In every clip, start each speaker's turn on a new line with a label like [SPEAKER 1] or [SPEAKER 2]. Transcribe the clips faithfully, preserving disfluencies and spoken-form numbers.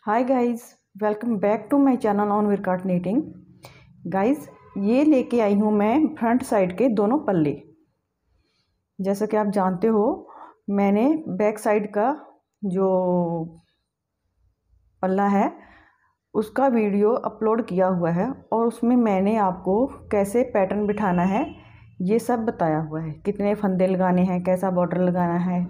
[SPEAKER 1] Hi guys, welcome back to my channel on विरकाट knitting. Guys, ये लेके आई हूँ मैं फ्रंट साइड के दोनों पल्ले। जैसा कि आप जानते हो, मैंने बैक साइड का जो पल्ला है उसका वीडियो अपलोड किया हुआ है और उसमें मैंने आपको कैसे पैटर्न बिठाना है ये सब बताया हुआ है। कितने फंदे लगाने हैं, कैसा बॉर्डर लगाना है,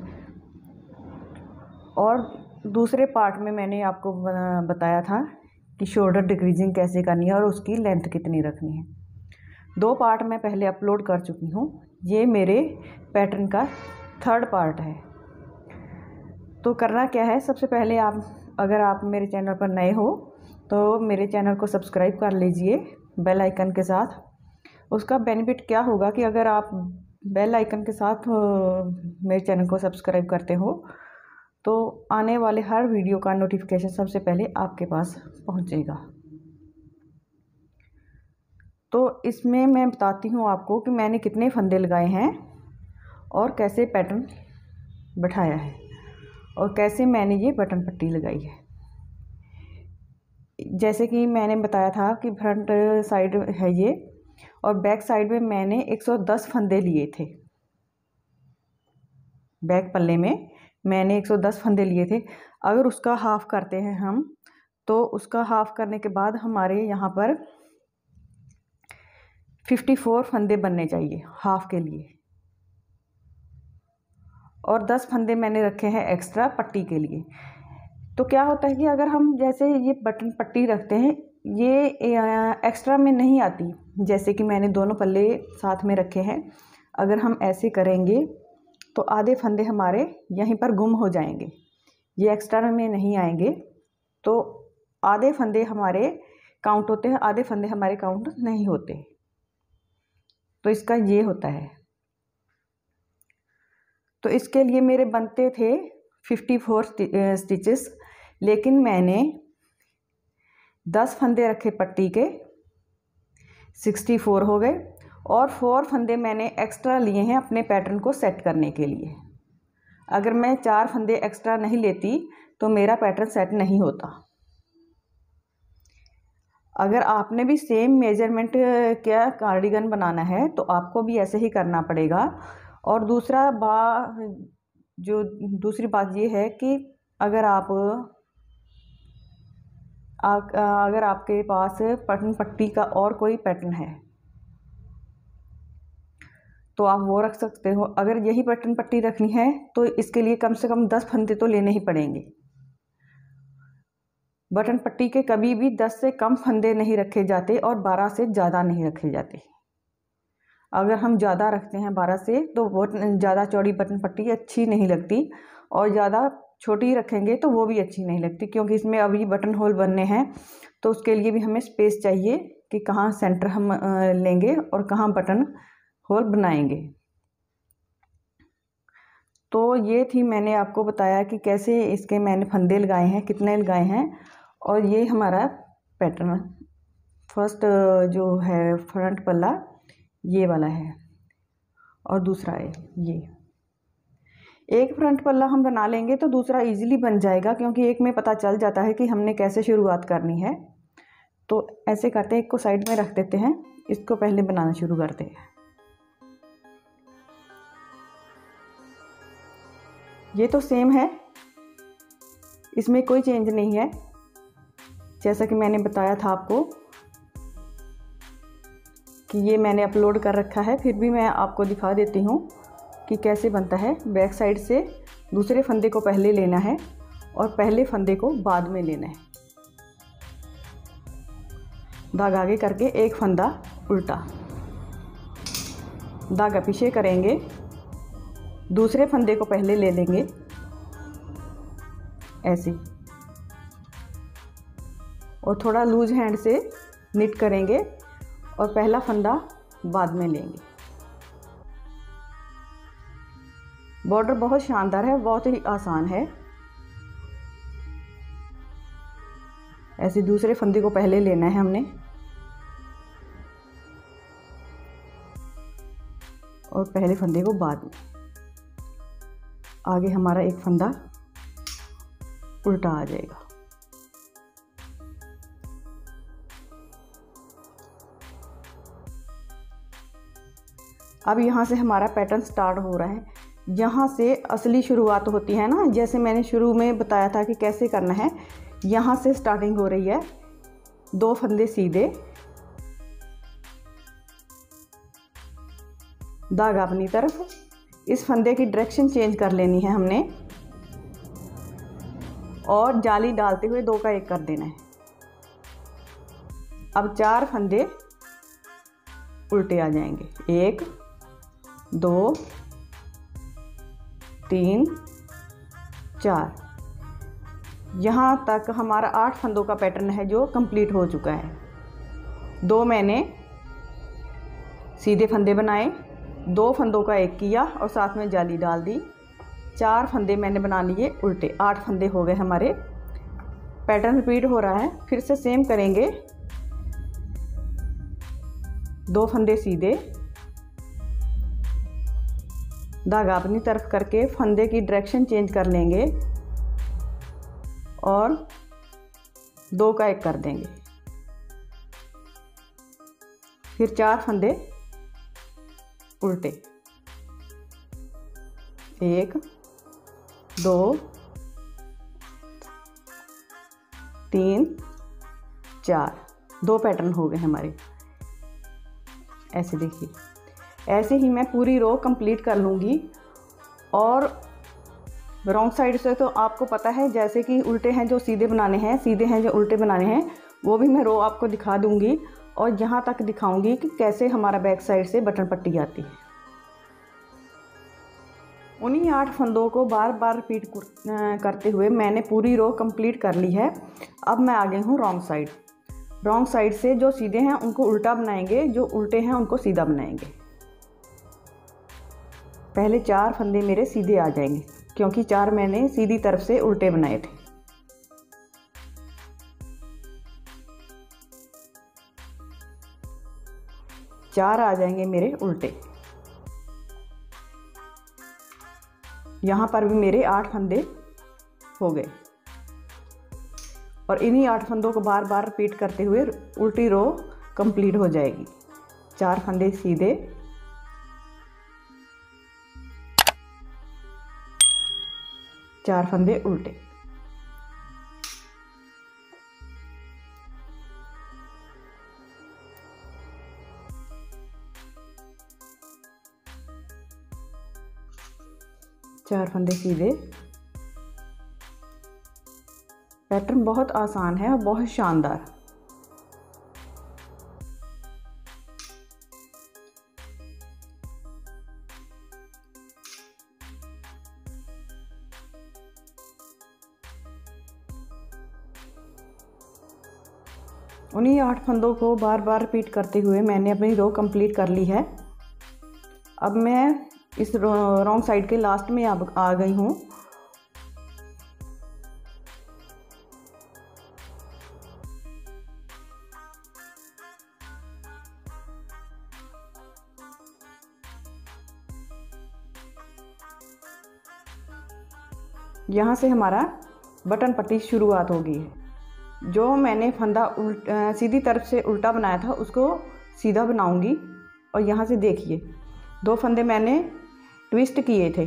[SPEAKER 1] और दूसरे पार्ट में मैंने आपको बताया था कि शोल्डर डिक्रीजिंग कैसे करनी है और उसकी लेंथ कितनी रखनी है। दो पार्ट मैं पहले अपलोड कर चुकी हूँ। ये मेरे पैटर्न का थर्ड पार्ट है। तो करना क्या है, सबसे पहले आप अगर आप मेरे चैनल पर नए हो तो मेरे चैनल को सब्सक्राइब कर लीजिए बेल आइकन के साथ। उसका बेनिफिट क्या होगा कि अगर आप बेल आइकन के साथ मेरे चैनल को सब्सक्राइब करते हो तो आने वाले हर वीडियो का नोटिफिकेशन सबसे पहले आपके पास पहुंचेगा। तो इसमें मैं बताती हूँ आपको कि मैंने कितने फंदे लगाए हैं और कैसे पैटर्न बिठाया है और कैसे मैंने ये बटन पट्टी लगाई है। जैसे कि मैंने बताया था कि फ्रंट साइड है ये और बैक साइड में मैंने एक सौ दस फंदे लिए थे। बैक पल्ले में मैंने एक सौ दस फंदे लिए थे। अगर उसका हाफ़ करते हैं हम तो उसका हाफ़ करने के बाद हमारे यहाँ पर चौवन फंदे बनने चाहिए हाफ़ के लिए, और दस फंदे मैंने रखे हैं एक्स्ट्रा पट्टी के लिए। तो क्या होता है कि अगर हम जैसे ये बटन पट्टी रखते हैं ये एक्स्ट्रा में नहीं आती, जैसे कि मैंने दोनों पल्ले साथ में रखे हैं। अगर हम ऐसे करेंगे तो आधे फंदे हमारे यहीं पर गुम हो जाएंगे, ये एक्स्ट्रा में नहीं आएंगे। तो आधे फंदे हमारे काउंट होते हैं, आधे फंदे हमारे काउंट नहीं होते। तो इसका ये होता है। तो इसके लिए मेरे बनते थे चौवन स्टिचेस, लेकिन मैंने दस फंदे रखे पट्टी के, चौंसठ हो गए, और फोर फंदे मैंने एक्स्ट्रा लिए हैं अपने पैटर्न को सेट करने के लिए। अगर मैं चार फंदे एक्स्ट्रा नहीं लेती तो मेरा पैटर्न सेट नहीं होता। अगर आपने भी सेम मेजरमेंट क्या कार्डिगन बनाना है तो आपको भी ऐसे ही करना पड़ेगा। और दूसरा बा जो दूसरी बात ये है कि अगर आप आ, अगर आपके पास पैटर्न पट्टी का और कोई पैटर्न है तो आप वो रख सकते हो। अगर यही पैटर्न पट्टी रखनी है तो इसके लिए कम से कम दस फंदे तो लेने ही पड़ेंगे। बटन पट्टी के कभी भी दस से कम फंदे नहीं रखे जाते और बारह से ज़्यादा नहीं रखे जाते। अगर हम ज़्यादा रखते हैं बारह से तो वो ज़्यादा चौड़ी बटन पट्टी अच्छी नहीं लगती, और ज़्यादा छोटी रखेंगे तो वो भी अच्छी नहीं लगती, क्योंकि इसमें अभी बटन होल बनने हैं। तो उसके लिए भी हमें स्पेस चाहिए कि कहाँ सेंटर हम लेंगे और कहाँ बटन होल बनाएंगे। तो ये थी, मैंने आपको बताया कि कैसे इसके मैंने फंदे लगाए हैं, कितने लगाए हैं। और ये हमारा पैटर्न फर्स्ट जो है फ्रंट पल्ला ये वाला है, और दूसरा है ये। एक फ्रंट पल्ला हम बना लेंगे तो दूसरा इजीली बन जाएगा, क्योंकि एक में पता चल जाता है कि हमने कैसे शुरुआत करनी है। तो ऐसे करते हैं, एक को साइड में रख देते हैं, इसको पहले बनाना शुरू करते हैं। ये तो सेम है, इसमें कोई चेंज नहीं है, जैसा कि मैंने बताया था आपको कि ये मैंने अपलोड कर रखा है। फिर भी मैं आपको दिखा देती हूँ कि कैसे बनता है। बैक साइड से दूसरे फंदे को पहले लेना है और पहले फंदे को बाद में लेना है। दाग आगे करके एक फंदा उल्टा, दागा पीछे करेंगे, दूसरे फंदे को पहले ले लेंगे ऐसे, और थोड़ा लूज हैंड से निट करेंगे और पहला फंदा बाद में लेंगे। बॉर्डर बहुत शानदार है, बहुत ही आसान है। ऐसे दूसरे फंदे को पहले लेना है हमने और पहले फंदे को बाद में। आगे हमारा एक फंदा उल्टा आ जाएगा। अब यहाँ से हमारा पैटर्न स्टार्ट हो रहा है। यहाँ से असली शुरुआत होती है ना, जैसे मैंने शुरू में बताया था कि कैसे करना है। यहाँ से स्टार्टिंग हो रही है, दो फंदे सीधे, धागा अपनी तरफ, इस फंदे की डायरेक्शन चेंज कर लेनी है हमने और जाली डालते हुए दो का एक कर देना है। अब चार फंदे उल्टे आ जाएंगे, एक, दो, तीन, चार। यहाँ तक हमारा आठ फंदों का पैटर्न है जो कंप्लीट हो चुका है। दो मैंने सीधे फंदे बनाए, दो फंदों का एक किया और साथ में जाली डाल दी। चार फंदे मैंने बना लिए उल्टे, आठ फंदे हो गए हमारे। पैटर्न रिपीट हो रहा है, फिर से सेम करेंगे। दो फंदे सीधे, धागा अपनी तरफ करके फंदे की डायरेक्शन चेंज कर लेंगे और दो का एक कर देंगे। फिर चार फंदे उल्टे, एक, दो, तीन, चार। दो पैटर्न हो गए हमारे। ऐसे देखिए, ऐसे ही मैं पूरी रो कंप्लीट कर लूँगी। और रॉन्ग साइड से तो आपको पता है, जैसे कि उल्टे हैं जो सीधे बनाने हैं, सीधे हैं जो उल्टे बनाने हैं, वो भी मैं रो आपको दिखा दूँगी। और यहाँ तक दिखाऊंगी कि कैसे हमारा बैक साइड से बटन पट्टी आती है। उन्हीं आठ फंदों को बार बार रिपीट करते हुए मैंने पूरी रो कंप्लीट कर ली है। अब मैं आ गई हूँ रॉन्ग साइड। रॉन्ग साइड से जो सीधे हैं उनको उल्टा बनाएंगे, जो उल्टे हैं उनको सीधा बनाएंगे। पहले चार फंदे मेरे सीधे आ जाएंगे क्योंकि चार मैंने सीधी तरफ से उल्टे बनाए थे। चार आ जाएंगे मेरे उल्टे। यहाँ पर भी मेरे आठ फंदे हो गए और इन्हीं आठ फंदों को बार बार रिपीट करते हुए उल्टी रो कंप्लीट हो जाएगी। चार फंदे सीधे, चार फंदे उल्टे। चार फंदे सीधे। पैटर्न बहुत आसान है और बहुत शानदार। उन्हीं आठ फंदों को बार बार रिपीट करते हुए मैंने अपनी रो कंप्लीट कर ली है। अब मैं इस रॉन्ग साइड के लास्ट में अब आ गई हूँ। यहाँ से हमारा बटन पट्टी शुरुआत होगी। जो मैंने फंदा उल्ट सीधी तरफ से उल्टा बनाया था उसको सीधा बनाऊंगी। और यहाँ से देखिए, दो फंदे मैंने ट्विस्ट किए थे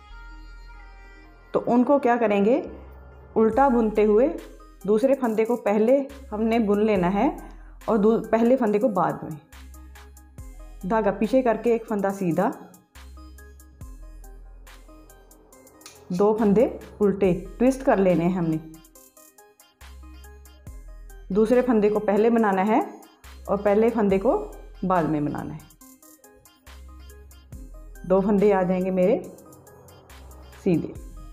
[SPEAKER 1] तो उनको क्या करेंगे, उल्टा बुनते हुए दूसरे फंदे को पहले हमने बुन लेना है और पहले फंदे को बाद में। धागा पीछे करके एक फंदा सीधा, दो फंदे उल्टे ट्विस्ट कर लेने हैं हमने। दूसरे फंदे को पहले बनाना है और पहले फंदे को बाद में बनाना है। दो फंदे आ जाएंगे मेरे सीधे।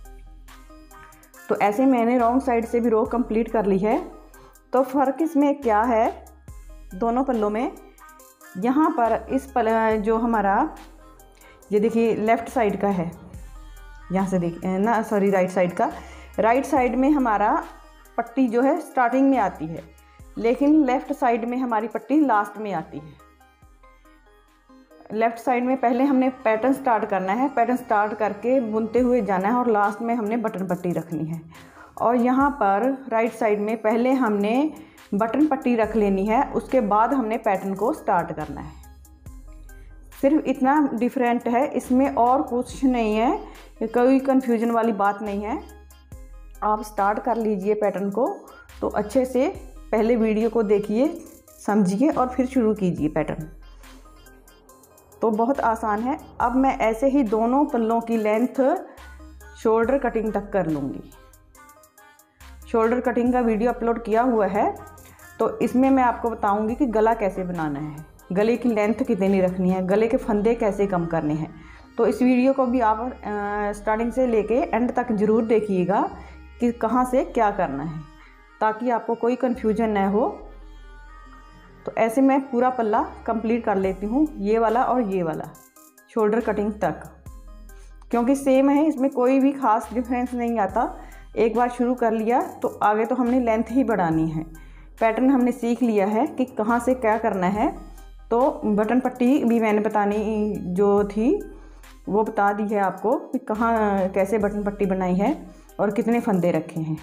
[SPEAKER 1] तो ऐसे मैंने रॉन्ग साइड से भी रो कंप्लीट कर ली है। तो फ़र्क इसमें क्या है दोनों पल्लों में, यहाँ पर इस पल जो हमारा ये देखिए लेफ़्ट साइड का है, यहाँ से देखिए ना, सॉरी राइट साइड का। राइट साइड में हमारा पट्टी जो है स्टार्टिंग में आती है, लेकिन लेफ़्ट साइड में हमारी पट्टी लास्ट में आती है। लेफ़्ट साइड में पहले हमने पैटर्न स्टार्ट करना है, पैटर्न स्टार्ट करके बुनते हुए जाना है और लास्ट में हमने बटन पट्टी रखनी है। और यहाँ पर राइट साइड में पहले हमने बटन पट्टी रख लेनी है, उसके बाद हमने पैटर्न को स्टार्ट करना है। सिर्फ इतना डिफरेंट है, इसमें और कुछ नहीं है, कोई कंफ्यूजन वाली बात नहीं है। आप स्टार्ट कर लीजिए पैटर्न को, तो अच्छे से पहले वीडियो को देखिए, समझिए और फिर शुरू कीजिए पैटर्न। तो बहुत आसान है। अब मैं ऐसे ही दोनों पल्लों की लेंथ शोल्डर कटिंग तक कर लूँगी। शोल्डर कटिंग का वीडियो अपलोड किया हुआ है, तो इसमें मैं आपको बताऊंगी कि गला कैसे बनाना है, गले की लेंथ कितनी रखनी है, गले के फंदे कैसे कम करने हैं। तो इस वीडियो को भी आप स्टार्टिंग से लेके एंड तक ज़रूर देखिएगा कि कहाँ से क्या करना है, ताकि आपको कोई कन्फ्यूजन न हो। तो ऐसे मैं पूरा पल्ला कंप्लीट कर लेती हूँ, ये वाला और ये वाला शोल्डर कटिंग तक, क्योंकि सेम है, इसमें कोई भी ख़ास डिफरेंस नहीं आता। एक बार शुरू कर लिया तो आगे तो हमने लेंथ ही बढ़ानी है। पैटर्न हमने सीख लिया है कि कहाँ से क्या करना है। तो बटन पट्टी भी मैंने बतानी जो थी वो बता दी है आपको कि कहाँ कैसे बटन पट्टी बनाई है और कितने फंदे रखे हैं।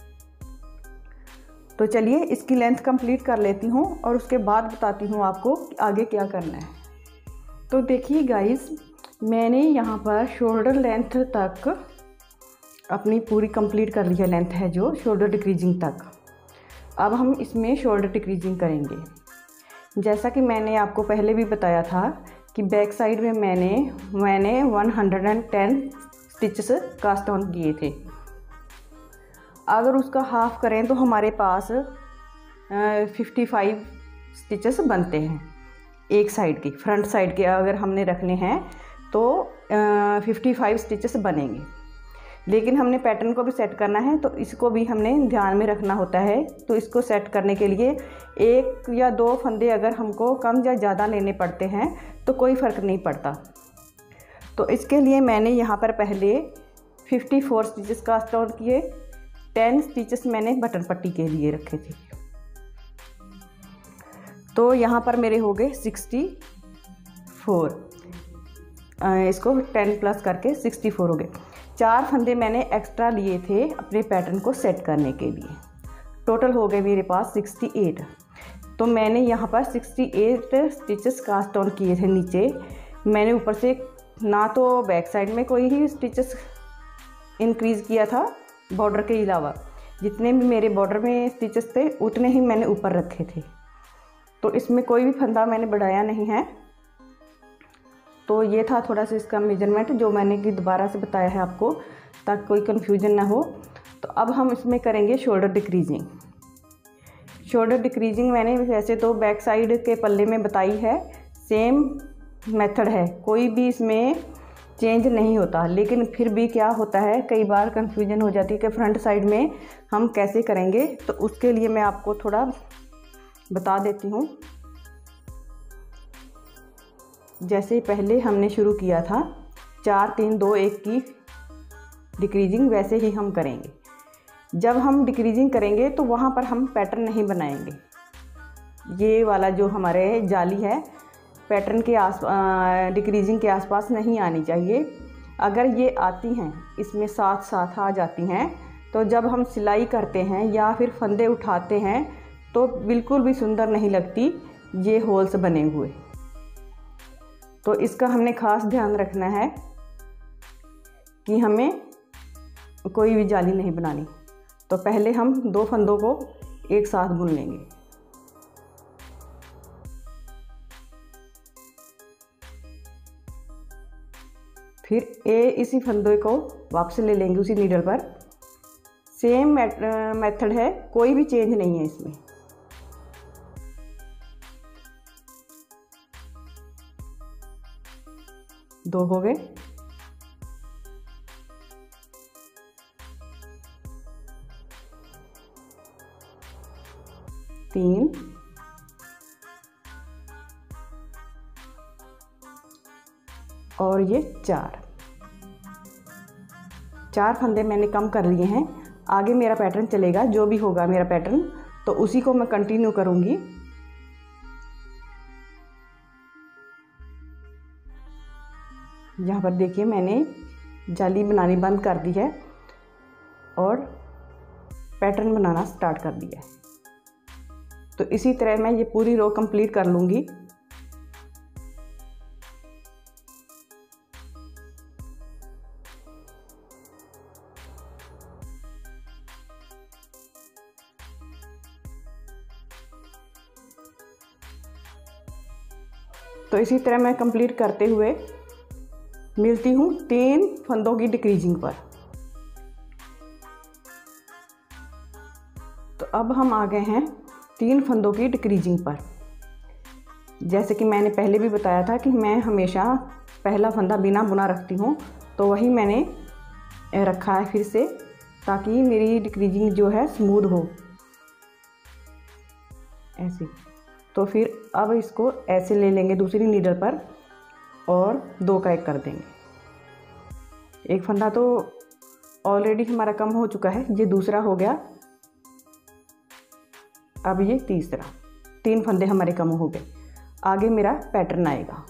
[SPEAKER 1] तो चलिए इसकी लेंथ कंप्लीट कर लेती हूँ और उसके बाद बताती हूँ आपको कि आगे क्या करना है। तो देखिए गाइस, मैंने यहाँ पर शोल्डर लेंथ तक अपनी पूरी कंप्लीट कर ली है, लेंथ है जो शोल्डर डिक्रीजिंग तक। अब हम इसमें शोल्डर डिक्रीजिंग करेंगे। जैसा कि मैंने आपको पहले भी बताया था कि बैक साइड में मैंने मैंने एक सौ दस स्टिचेस कास्ट ऑन किए थे। अगर उसका हाफ करें तो हमारे पास पचपन स्टिचेस बनते हैं एक साइड के। फ्रंट साइड के अगर हमने रखने हैं तो पचपन स्टिचेस बनेंगे, लेकिन हमने पैटर्न को भी सेट करना है, तो इसको भी हमने ध्यान में रखना होता है। तो इसको सेट करने के लिए एक या दो फंदे अगर हमको कम या ज़्यादा लेने पड़ते हैं तो कोई फ़र्क नहीं पड़ता। तो इसके लिए मैंने यहाँ पर पहले चौवन स्टिचेस कास्ट ऑन किए, दस स्टिचेस मैंने बटन पट्टी के लिए रखे थे। तो यहाँ पर मेरे हो गए चौंसठ, इसको दस प्लस करके चौंसठ हो गए। चार फंदे मैंने एक्स्ट्रा लिए थे अपने पैटर्न को सेट करने के लिए। टोटल हो गए मेरे पास अड़सठ। तो मैंने यहाँ पर अड़सठ स्टिचेस कास्ट ऑन किए थे नीचे। मैंने ऊपर से ना तो बैक साइड में कोई ही स्टिचेस इंक्रीज़ किया था बॉर्डर के अलावा, जितने भी मेरे बॉर्डर में स्टिचेस थे उतने ही मैंने ऊपर रखे थे। तो इसमें कोई भी फंदा मैंने बढ़ाया नहीं है। तो ये था थोड़ा सा इसका मेजरमेंट जो मैंने कि दोबारा से बताया है आपको, ताकि कोई कन्फ्यूजन ना हो। तो अब हम इसमें करेंगे शोल्डर डिक्रीजिंग। शोल्डर डिक्रीजिंग मैंने वैसे तो बैक साइड के पल्ले में बताई है, सेम मेथड है, कोई भी इसमें चेंज नहीं होता। लेकिन फिर भी क्या होता है, कई बार कन्फ्यूजन हो जाती है कि फ्रंट साइड में हम कैसे करेंगे। तो उसके लिए मैं आपको थोड़ा बता देती हूँ। जैसे पहले हमने शुरू किया था चार तीन दो एक की डिक्रीजिंग, वैसे ही हम करेंगे। जब हम डिक्रीजिंग करेंगे तो वहाँ पर हम पैटर्न नहीं बनाएंगे। ये वाला जो हमारे जाली है पैटर्न के आस डिक्रीजिंग के आसपास नहीं आनी चाहिए। अगर ये आती हैं, इसमें साथ साथ आ जाती हैं, तो जब हम सिलाई करते हैं या फिर फंदे उठाते हैं तो बिल्कुल भी सुंदर नहीं लगती ये होल्स बने हुए। तो इसका हमने खास ध्यान रखना है कि हमें कोई भी जाली नहीं बनानी। तो पहले हम दो फंदों को एक साथ बुन लेंगे। फिर ए इसी फंदे को वापस ले लेंगे उसी नीडल पर। सेम मेथड है, कोई भी चेंज नहीं है इसमें। दो हो गए, तीन, और ये चार। चार फंदे मैंने कम कर लिए हैं। आगे मेरा पैटर्न चलेगा, जो भी होगा मेरा पैटर्न तो उसी को मैं कंटिन्यू करूँगी। यहाँ पर देखिए मैंने जाली बनानी बंद कर दी है और पैटर्न बनाना स्टार्ट कर दिया है। तो इसी तरह मैं ये पूरी रो कंप्लीट कर लूँगी। तो इसी तरह मैं कंप्लीट करते हुए मिलती हूँ तीन फंदों की डिक्रीजिंग पर। तो अब हम आ गए हैं तीन फंदों की डिक्रीजिंग पर। जैसे कि मैंने पहले भी बताया था कि मैं हमेशा पहला फंदा बिना बुना रखती हूँ, तो वही मैंने रखा है फिर से, ताकि मेरी डिक्रीजिंग जो है स्मूथ हो ऐसे। तो फिर अब इसको ऐसे ले लेंगे दूसरी नीडल पर और दो का एक कर देंगे। एक फंदा तो ऑलरेडी हमारा कम हो चुका है, ये दूसरा हो गया, अब ये तीसरा। तीन फंदे हमारे कम हो गए। आगे मेरा पैटर्न आएगा।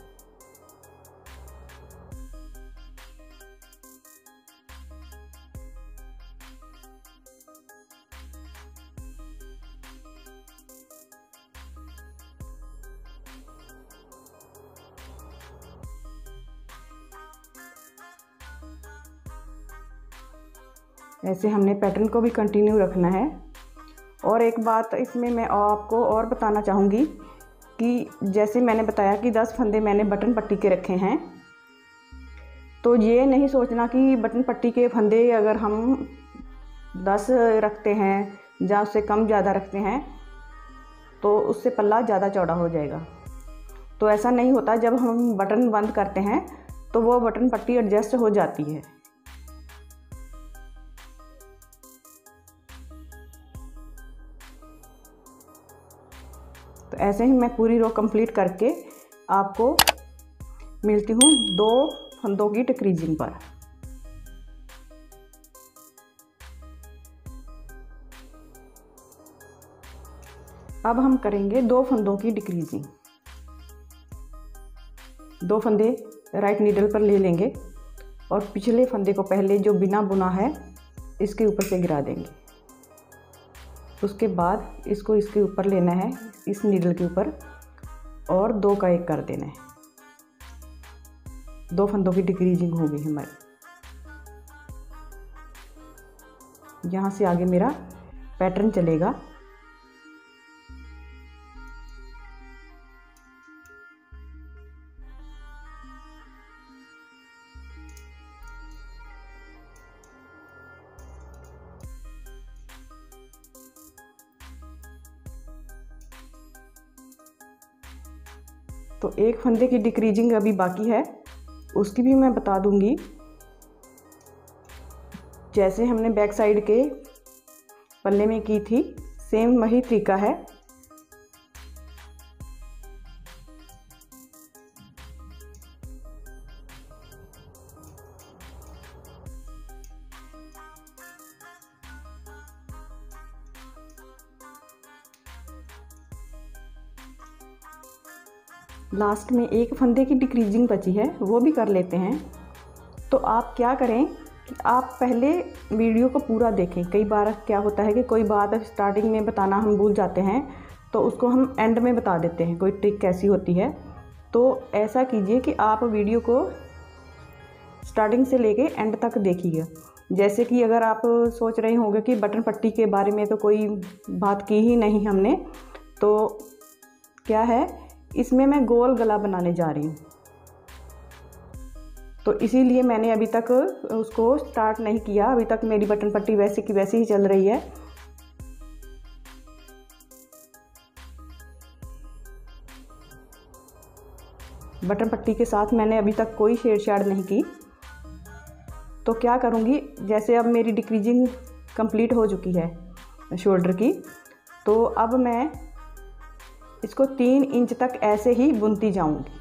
[SPEAKER 1] ऐसे हमने पैटर्न को भी कंटिन्यू रखना है। और एक बात इसमें मैं आपको और बताना चाहूँगी कि जैसे मैंने बताया कि दस फंदे मैंने बटन पट्टी के रखे हैं, तो ये नहीं सोचना कि बटन पट्टी के फंदे अगर हम दस रखते हैं या उससे कम ज़्यादा रखते हैं तो उससे पल्ला ज़्यादा चौड़ा हो जाएगा। तो ऐसा नहीं होता। जब हम बटन बंद करते हैं तो वो बटन पट्टी एडजस्ट हो जाती है। तो ऐसे ही मैं पूरी रो कंप्लीट करके आपको मिलती हूँ दो फंदों की डिक्रीजिंग पर। अब हम करेंगे दो फंदों की डिक्रीजिंग। दो फंदे राइट नीडल पर ले लेंगे और पिछले फंदे को पहले जो बिना बुना है इसके ऊपर से गिरा देंगे। उसके बाद इसको इसके ऊपर लेना है, इस नीडल के ऊपर, और दो का एक कर देना है। दो फंदों की डिक्रीजिंग हो गई हमारी। यहाँ से आगे मेरा पैटर्न चलेगा। तो एक फंदे की डिक्रीजिंग अभी बाकी है, उसकी भी मैं बता दूंगी। जैसे हमने बैक साइड के पल्ले में की थी, सेम वही तरीका है। लास्ट में एक फंदे की डिक्रीजिंग बची है, वो भी कर लेते हैं। तो आप क्या करें कि आप पहले वीडियो को पूरा देखें। कई बार क्या होता है कि कोई बात स्टार्टिंग में बताना हम भूल जाते हैं, तो उसको हम एंड में बता देते हैं, कोई ट्रिक कैसी होती है। तो ऐसा कीजिए कि आप वीडियो को स्टार्टिंग से लेके एंड तक देखिएगा। जैसे कि अगर आप सोच रहे होंगे कि बटन पट्टी के बारे में तो कोई बात की ही नहीं हमने, तो क्या है, इसमें मैं गोल गला बनाने जा रही हूँ। तो इसीलिए मैंने अभी तक उसको स्टार्ट नहीं किया। अभी तक मेरी बटन पट्टी वैसे की वैसी ही चल रही है। बटन पट्टी के साथ मैंने अभी तक कोई छेड़छाड़ नहीं की। तो क्या करूँगी, जैसे अब मेरी डिक्रीजिंग कंप्लीट हो चुकी है शोल्डर की, तो अब मैं इसको तीन इंच तक ऐसे ही बुनती जाऊंगी।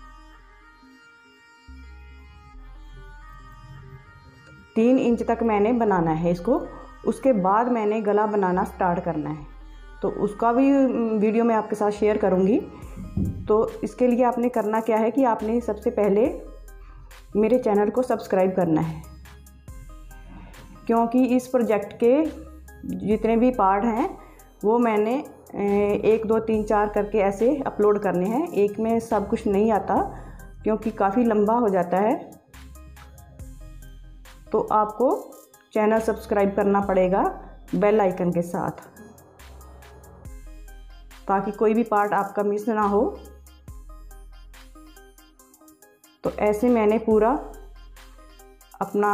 [SPEAKER 1] तीन इंच तक मैंने बनाना है इसको। उसके बाद मैंने गला बनाना स्टार्ट करना है, तो उसका भी वीडियो मैं आपके साथ शेयर करूंगी। तो इसके लिए आपने करना क्या है कि आपने सबसे पहले मेरे चैनल को सब्सक्राइब करना है, क्योंकि इस प्रोजेक्ट के जितने भी पार्ट हैं वो मैंने एक दो तीन चार करके ऐसे अपलोड करने हैं। एक में सब कुछ नहीं आता क्योंकि काफ़ी लंबा हो जाता है। तो आपको चैनल सब्सक्राइब करना पड़ेगा बेल आइकन के साथ, ताकि कोई भी पार्ट आपका मिस ना हो। तो ऐसे मैंने पूरा अपना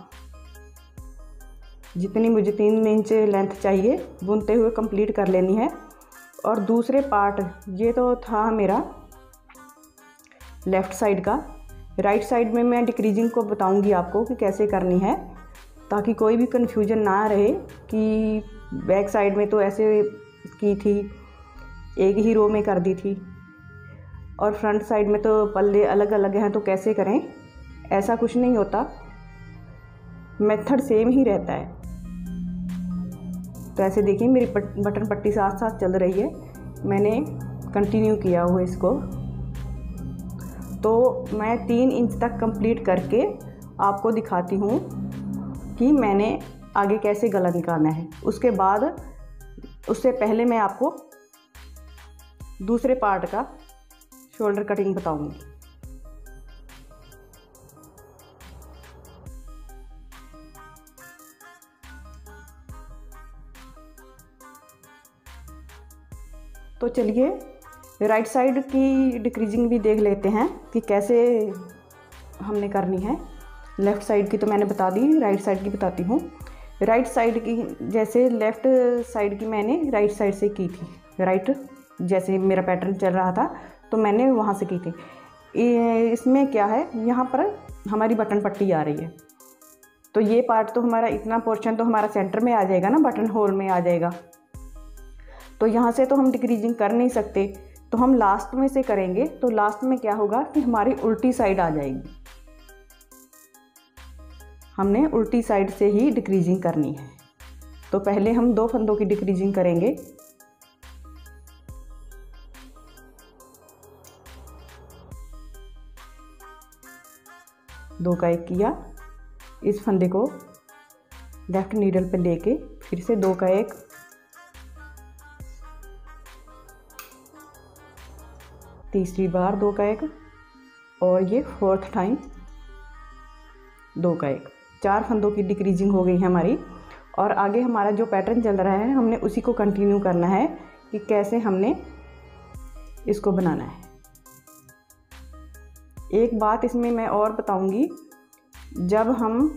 [SPEAKER 1] जितनी मुझे तीन इंच लेंथ चाहिए बुनते हुए कंप्लीट कर लेनी है। और दूसरे पार्ट, ये तो था मेरा लेफ़्ट साइड का। राइट साइड में मैं डिक्रीजिंग को बताऊंगी आपको कि कैसे करनी है, ताकि कोई भी कन्फ्यूजन ना रहे कि बैक साइड में तो ऐसे की थी, एक ही रो में कर दी थी, और फ्रंट साइड में तो पल्ले अलग अलग हैं तो कैसे करें। ऐसा कुछ नहीं होता, मेथड सेम ही रहता है। तो ऐसे देखिए मेरी पट, बटन पट्टी साथ साथ चल रही है, मैंने कंटिन्यू किया हुआ इसको। तो मैं तीन इंच तक कंप्लीट करके आपको दिखाती हूँ कि मैंने आगे कैसे गला निकालना है। उसके बाद, उससे पहले मैं आपको दूसरे पार्ट का शोल्डर कटिंग बताऊंगी। तो चलिए राइट साइड की डिक्रीजिंग भी देख लेते हैं कि कैसे हमने करनी है। लेफ़्ट साइड की तो मैंने बता दी, राइट साइड की बताती हूँ। राइट साइड की, जैसे लेफ़्ट साइड की मैंने राइट साइड से की थी, राइट जैसे मेरा पैटर्न चल रहा था तो मैंने वहाँ से की थी। इसमें क्या है, यहाँ पर हमारी बटन पट्टी आ रही है, तो ये पार्ट तो हमारा, इतना पोर्शन तो हमारा सेंटर में आ जाएगा ना, बटन होल में आ जाएगा। तो यहाँ से तो हम डिक्रीजिंग कर नहीं सकते, तो हम लास्ट में से करेंगे। तो लास्ट में क्या होगा कि हमारी उल्टी साइड आ जाएगी, हमने उल्टी साइड से ही डिक्रीजिंग करनी है। तो पहले हम दो फंदों की डिक्रीजिंग करेंगे। दो का एक किया, इस फंदे को लेफ्ट नीडल पे लेके फिर से दो का एक, तीसरी बार दो का एक, और ये फोर्थ टाइम दो का एक। चार फंदों की डिक्रीजिंग हो गई है हमारी। और आगे हमारा जो पैटर्न चल रहा है हमने उसी को कंटिन्यू करना है कि कैसे हमने इसको बनाना है। एक बात इसमें मैं और बताऊंगी, जब हम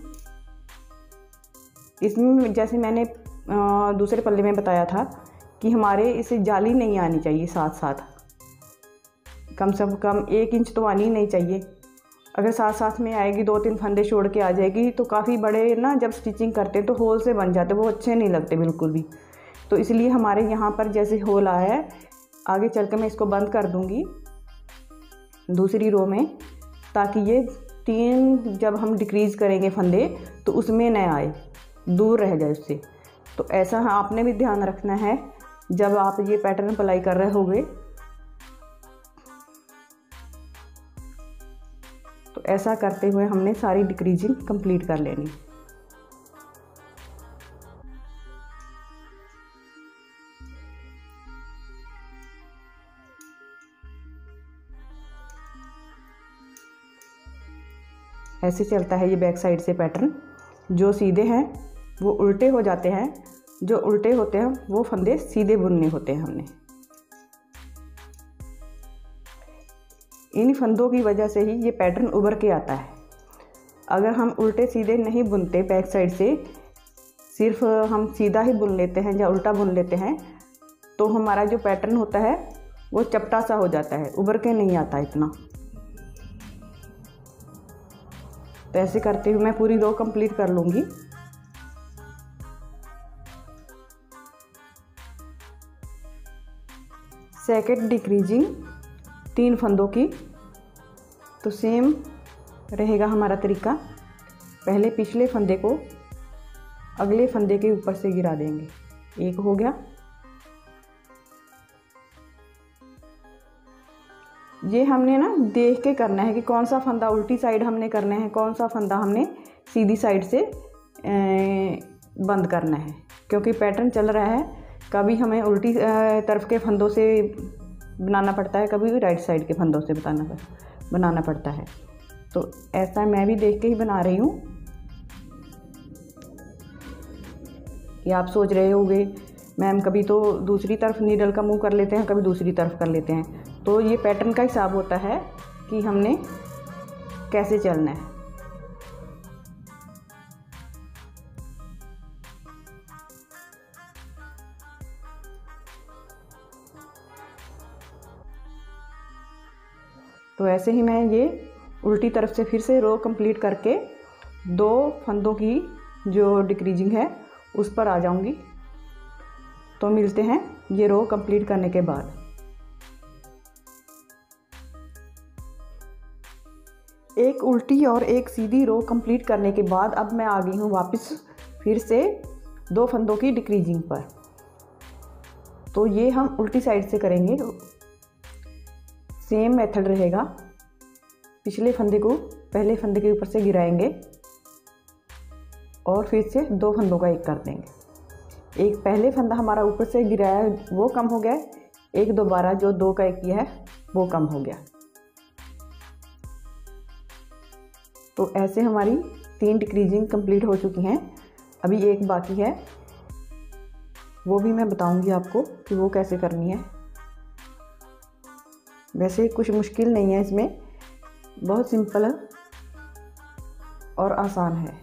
[SPEAKER 1] इसमें, जैसे मैंने दूसरे पल्ले में बताया था कि हमारे इसे जाली नहीं आनी चाहिए, साथ साथ कम से कम एक इंच तो आनी ही नहीं चाहिए। अगर साथ साथ में आएगी, दो तीन फंदे छोड़ के आ जाएगी, तो काफ़ी बड़े ना जब स्टिचिंग करते हैं तो होल से बन जाते, वो अच्छे नहीं लगते बिल्कुल भी। तो इसलिए हमारे यहाँ पर जैसे होल आया है, आगे चल कर मैं इसको बंद कर दूँगी दूसरी रो में, ताकि ये तीन जब हम डिक्रीज़ करेंगे फंदे तो उसमें न आए, दूर रह जाए उससे। तो ऐसा आपने भी ध्यान रखना है जब आप ये पैटर्न अप्लाई कर रहे होगे। तो ऐसा करते हुए हमने सारी डिक्रीजिंग कंप्लीट कर लेनी। ऐसे चलता है ये बैक साइड से पैटर्न। जो सीधे हैं वो उल्टे हो जाते हैं, जो उल्टे होते हैं वो फंदे सीधे बुनने होते हैं हमने। इन फंदों की वजह से ही ये पैटर्न उभर के आता है। अगर हम उल्टे सीधे नहीं बुनते बैक साइड से, सिर्फ हम सीधा ही बुन लेते हैं या उल्टा बुन लेते हैं, तो हमारा जो पैटर्न होता है वो चपटा सा हो जाता है, उभर के नहीं आता इतना। तो ऐसे करते हुए मैं पूरी रो कंप्लीट कर लूँगी। सेकंड डिक्रीजिंग तीन फंदों की, तो सेम रहेगा हमारा तरीका। पहले पिछले फंदे को अगले फंदे के ऊपर से गिरा देंगे, एक हो गया। ये हमने ना देख के करना है कि कौन सा फंदा उल्टी साइड हमने करना है, कौन सा फंदा हमने सीधी साइड से बंद करना है, क्योंकि पैटर्न चल रहा है। कभी हमें उल्टी तरफ के फंदों से बनाना पड़ता है, कभी भी राइट साइड के फंदों से बताना बनाना पड़ता है। तो ऐसा मैं भी देख के ही बना रही हूँ। कि आप सोच रहे होंगे मैम कभी तो दूसरी तरफ नीडल का मुंह कर लेते हैं, कभी दूसरी तरफ कर लेते हैं। तो ये पैटर्न का हिसाब होता है कि हमने कैसे चलना है। तो ऐसे ही मैं ये उल्टी तरफ से फिर से रो कंप्लीट करके दो फंदों की जो डिक्रीजिंग है उस पर आ जाऊंगी। तो मिलते हैं ये रो कंप्लीट करने के बाद। एक उल्टी और एक सीधी रो कंप्लीट करने के बाद अब मैं आ गई हूँ वापस फिर से दो फंदों की डिक्रीजिंग पर। तो ये हम उल्टी साइड से करेंगे, सेम मेथड रहेगा। पिछले फंदे को पहले फंदे के ऊपर से गिराएंगे और फिर से दो फंदों का एक कर देंगे। एक पहले फंदा हमारा ऊपर से गिराया वो कम हो गया, एक दोबारा जो दो का एक किया है वो कम हो गया। तो ऐसे हमारी तीन डिक्रीजिंग कंप्लीट हो चुकी हैं। अभी एक बाकी है, वो भी मैं बताऊंगी आपको कि वो कैसे करनी है। वैसे कुछ मुश्किल नहीं है इसमें, बहुत सिंपल और आसान है।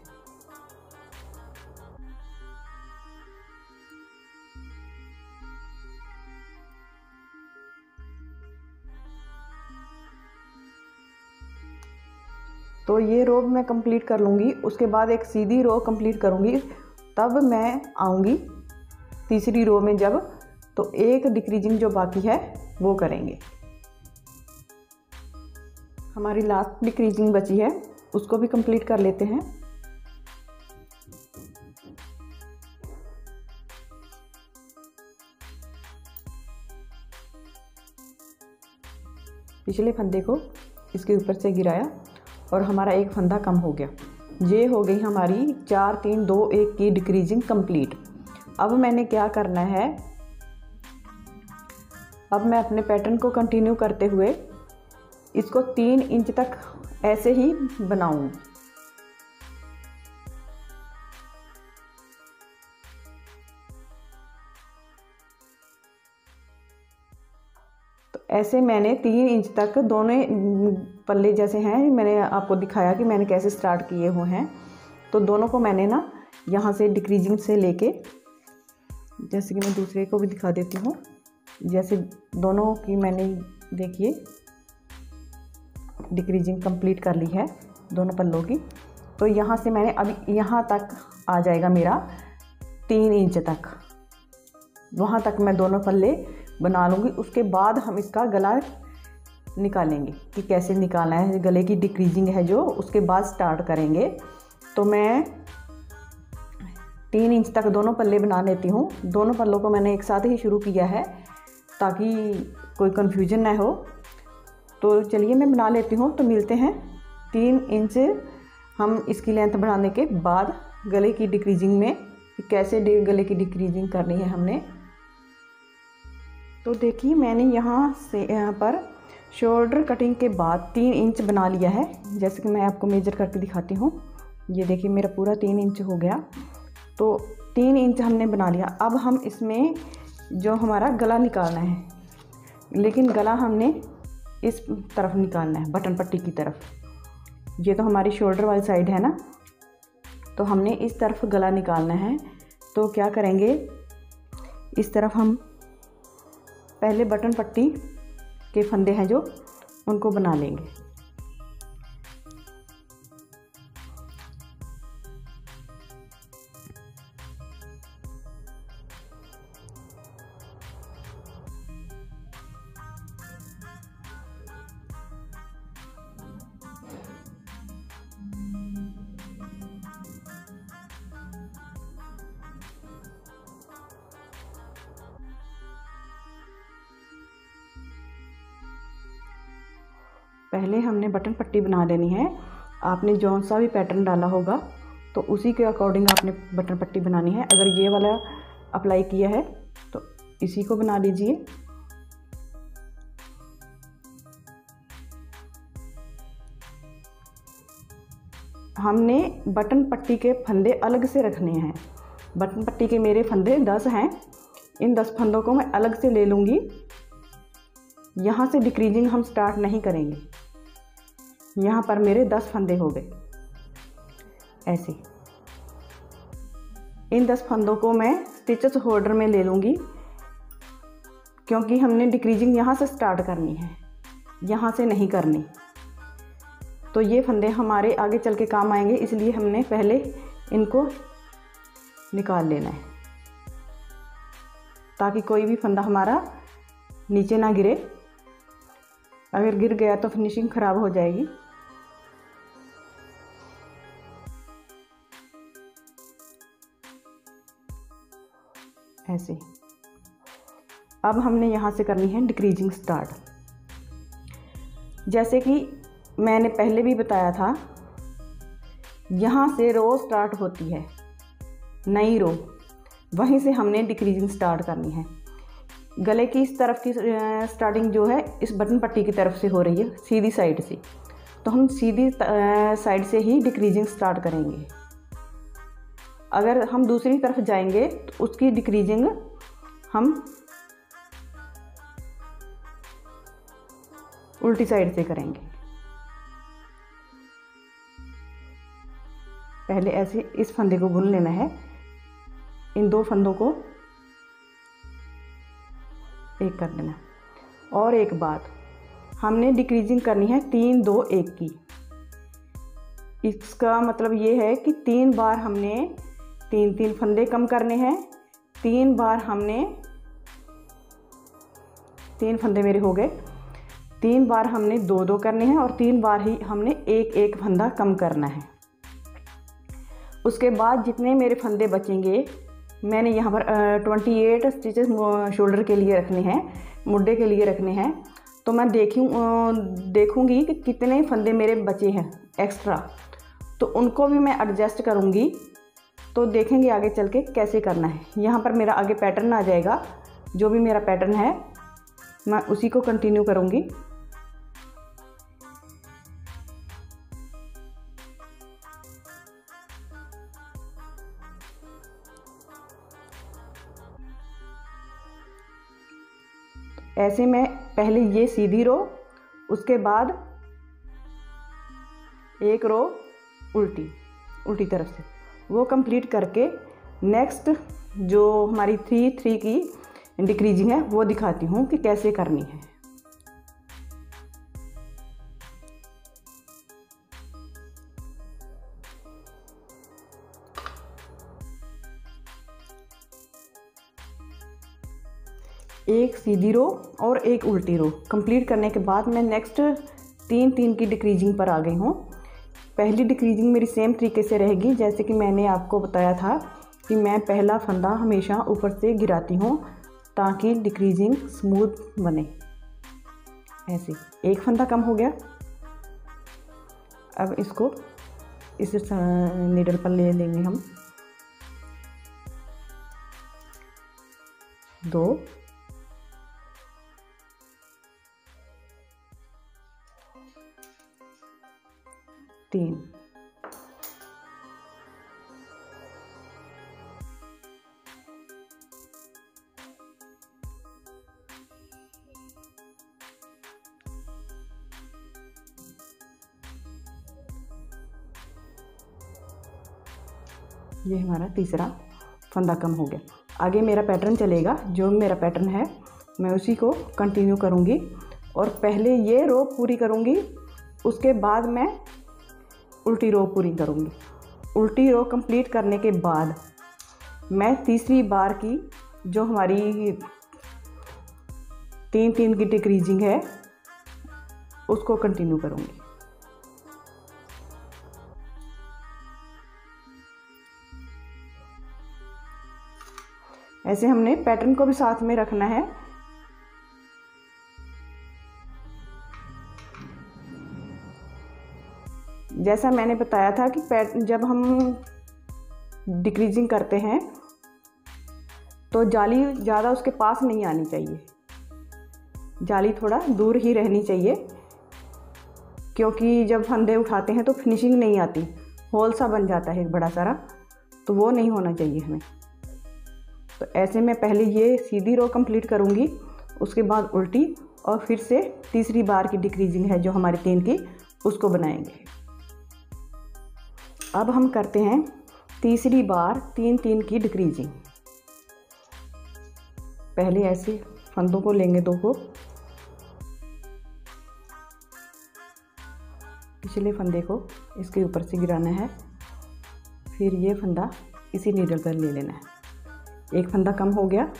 [SPEAKER 1] तो ये रो मैं कंप्लीट कर लूँगी, उसके बाद एक सीधी रो कंप्लीट करूँगी, तब मैं आऊँगी तीसरी रो में जब, तो एक डिक्रीजिंग जो बाकी है वो करेंगे। हमारी लास्ट डिक्रीजिंग बची है उसको भी कंप्लीट कर लेते हैं। पिछले फंदे को इसके ऊपर से गिराया और हमारा एक फंदा कम हो गया। ये हो गई हमारी चार तीन दो एक की डिक्रीजिंग कंप्लीट। अब मैंने क्या करना है, अब मैं अपने पैटर्न को कंटिन्यू करते हुए इसको तीन इंच तक ऐसे ही बनाऊंगी। तो ऐसे मैंने तीन इंच तक दोनों पल्ले जैसे हैं, मैंने आपको दिखाया कि मैंने कैसे स्टार्ट किए हुए हैं। तो दोनों को मैंने ना यहाँ से डिक्रीजिंग से लेके, जैसे कि मैं दूसरे को भी दिखा देती हूँ, जैसे दोनों की मैंने देखिए डिक्रीजिंग कंप्लीट कर ली है दोनों पल्लों की। तो यहाँ से मैंने अभी यहाँ तक आ जाएगा मेरा तीन इंच तक, वहाँ तक मैं दोनों पल्ले बना लूँगी। उसके बाद हम इसका गला निकालेंगे कि कैसे निकालना है। गले की डिक्रीजिंग है जो, उसके बाद स्टार्ट करेंगे। तो मैं तीन इंच तक दोनों पल्ले बना लेती हूँ। दोनों पल्लों को मैंने एक साथ ही शुरू किया है ताकि कोई कन्फ्यूजन ना हो। तो चलिए मैं बना लेती हूँ। तो मिलते हैं तीन इंच हम इसकी लेंथ बढ़ाने के बाद गले की डिक्रीजिंग में, कैसे गले की डिक्रीजिंग करनी है हमने। तो देखिए मैंने यहाँ से यहाँ पर शोल्डर कटिंग के बाद तीन इंच बना लिया है, जैसे कि मैं आपको मेजर करके दिखाती हूँ। ये देखिए मेरा पूरा तीन इंच हो गया। तो तीन इंच हमने बना लिया। अब हम इसमें जो हमारा गला निकालना है, लेकिन गला हमने इस तरफ निकालना है, बटन पट्टी की तरफ। ये तो हमारी शोल्डर वाली साइड है ना, तो हमने इस तरफ गला निकालना है। तो क्या करेंगे, इस तरफ हम पहले बटन पट्टी के फंदे हैं जो, उनको बना लेंगे। पहले हमने बटन पट्टी बना लेनी है। आपने जौन सा भी पैटर्न डाला होगा तो उसी के अकॉर्डिंग आपने बटन पट्टी बनानी है। अगर ये वाला अप्लाई किया है तो इसी को बना लीजिए। हमने बटन पट्टी के फंदे अलग से रखने हैं। बटन पट्टी के मेरे फंदे दस हैं, इन दस फंदों को मैं अलग से ले लूँगी। यहाँ से डिक्रीजिंग हम स्टार्ट नहीं करेंगे। यहाँ पर मेरे दस फंदे हो गए। ऐसे इन दस फंदों को मैं स्टिचेस होल्डर में ले लूँगी, क्योंकि हमने डिक्रीजिंग यहाँ से स्टार्ट करनी है, यहाँ से नहीं करनी। तो ये फंदे हमारे आगे चल के काम आएंगे, इसलिए हमने पहले इनको निकाल लेना है ताकि कोई भी फंदा हमारा नीचे ना गिरे। अगर गिर गया तो फिनिशिंग ख़राब हो जाएगी। ऐसे अब हमने यहाँ से करनी है डिक्रीजिंग स्टार्ट। जैसे कि मैंने पहले भी बताया था, यहाँ से रो स्टार्ट होती है, नई रो, वहीं से हमने डिक्रीजिंग स्टार्ट करनी है। गले की इस तरफ की स्टार्टिंग जो है इस बटन पट्टी की तरफ से हो रही है, सीधी साइड से, तो हम सीधी साइड से ही डिक्रीजिंग स्टार्ट करेंगे। अगर हम दूसरी तरफ जाएंगे तो उसकी डिक्रीजिंग हम उल्टी साइड से करेंगे। पहले ऐसे इस फंदे को बुन लेना है, इन दो फंदों को एक कर देना। और एक बात, हमने डिक्रीजिंग करनी है तीन दो एक की। इसका मतलब ये है कि तीन बार हमने तीन तीन फंदे कम करने हैं, तीन बार हमने तीन फंदे मेरे हो गए, तीन बार हमने दो दो करने हैं और तीन बार ही हमने एक एक फंदा कम करना है। उसके बाद जितने मेरे फंदे बचेंगे, मैंने यहाँ पर अट्ठाईस स्टिचेस शोल्डर के लिए रखने हैं, मुड्ढे के लिए रखने हैं। तो मैं देखूँ देखूँगी कि कितने फंदे मेरे बचे हैं एक्स्ट्रा, तो उनको भी मैं एडजस्ट करूँगी। तो देखेंगे आगे चल के कैसे करना है। यहाँ पर मेरा आगे पैटर्न आ जाएगा, जो भी मेरा पैटर्न है मैं उसी को कंटिन्यू करूँगी। ऐसे में पहले ये सीधी रो, उसके बाद एक रो उल्टी उल्टी तरफ से, वो कंप्लीट करके नेक्स्ट जो हमारी थ्री थ्री की डिक्रीजिंग है वो दिखाती हूँ कि कैसे करनी है। एक सीधी रो और एक उल्टी रो कंप्लीट करने के बाद मैं नेक्स्ट तीन तीन की डिक्रीजिंग पर आ गई हूँ। पहली डिक्रीजिंग मेरी सेम तरीके से रहेगी, जैसे कि मैंने आपको बताया था कि मैं पहला फंदा हमेशा ऊपर से गिराती हूँ ताकि डिक्रीजिंग स्मूथ बने। ऐसे एक फंदा कम हो गया। अब इसको इस नीडल पर ले लेंगे हम दो, तीन, ये हमारा तीसरा फंदा कम हो गया। आगे मेरा पैटर्न चलेगा, जो मेरा पैटर्न है मैं उसी को कंटिन्यू करूँगी और पहले ये रो पूरी करूँगी, उसके बाद मैं उल्टी रो पूरी करूँगी। उल्टी रो कंप्लीट करने के बाद मैं तीसरी बार की जो हमारी तीन तीन की डिक्रीजिंग है उसको कंटिन्यू करूँगी। ऐसे हमने पैटर्न को भी साथ में रखना है। जैसा मैंने बताया था कि पैटर्न जब हम डिक्रीजिंग करते हैं तो जाली ज़्यादा उसके पास नहीं आनी चाहिए, जाली थोड़ा दूर ही रहनी चाहिए, क्योंकि जब फंदे उठाते हैं तो फिनिशिंग नहीं आती, होल सा बन जाता है एक बड़ा सारा, तो वो नहीं होना चाहिए हमें। तो ऐसे में पहले ये सीधी रो कंप्लीट करूँगी, उसके बाद उल्टी और फिर से तीसरी बार की डिक्रीजिंग है जो हमारी तीन की उसको बनाएंगे। अब हम करते हैं तीसरी बार तीन तीन की डिक्रीजिंग। पहले ऐसे फंदों को लेंगे, दो को, पिछले फंदे को इसके ऊपर से गिराना है, फिर ये फंदा इसी नीडल पर ले लेना है। एक फंदा कम हो गया,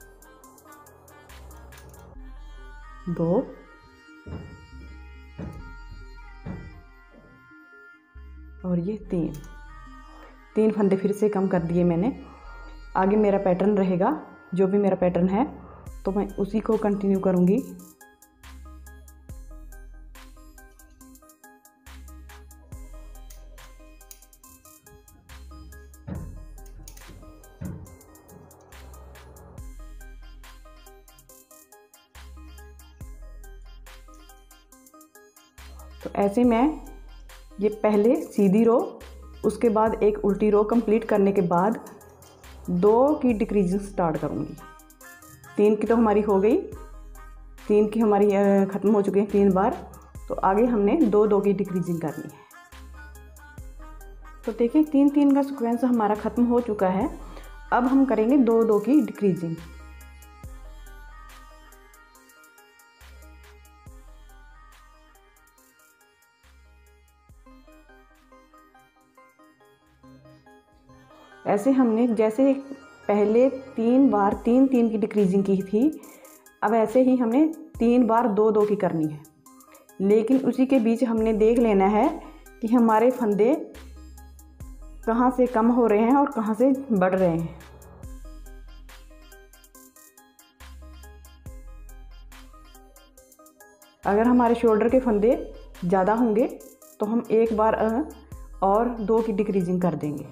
[SPEAKER 1] दो, और ये तीन तीन फंदे फिर से कम कर दिए मैंने। आगे मेरा पैटर्न रहेगा, जो भी मेरा पैटर्न है तो मैं उसी को कंटिन्यू करूँगी। तो ऐसे मैं ये पहले सीधी रो, उसके बाद एक उल्टी रो कंप्लीट करने के बाद दो की डिक्रीजिंग स्टार्ट करूँगी। तीन की तो हमारी हो गई, तीन की हमारी ख़त्म हो चुकी है तीन बार, तो आगे हमने दो दो की डिक्रीजिंग करनी है। तो देखिए तीन तीन का सीक्वेंस हमारा ख़त्म हो चुका है। अब हम करेंगे दो दो की डिक्रीजिंग। ऐसे हमने जैसे पहले तीन बार तीन तीन की डिक्रीजिंग की थी, अब ऐसे ही हमने तीन बार दो दो की करनी है। लेकिन उसी के बीच हमने देख लेना है कि हमारे फंदे कहाँ से कम हो रहे हैं और कहाँ से बढ़ रहे हैं। अगर हमारे शोल्डर के फंदे ज़्यादा होंगे तो हम एक बार और दो की डिक्रीजिंग कर देंगे।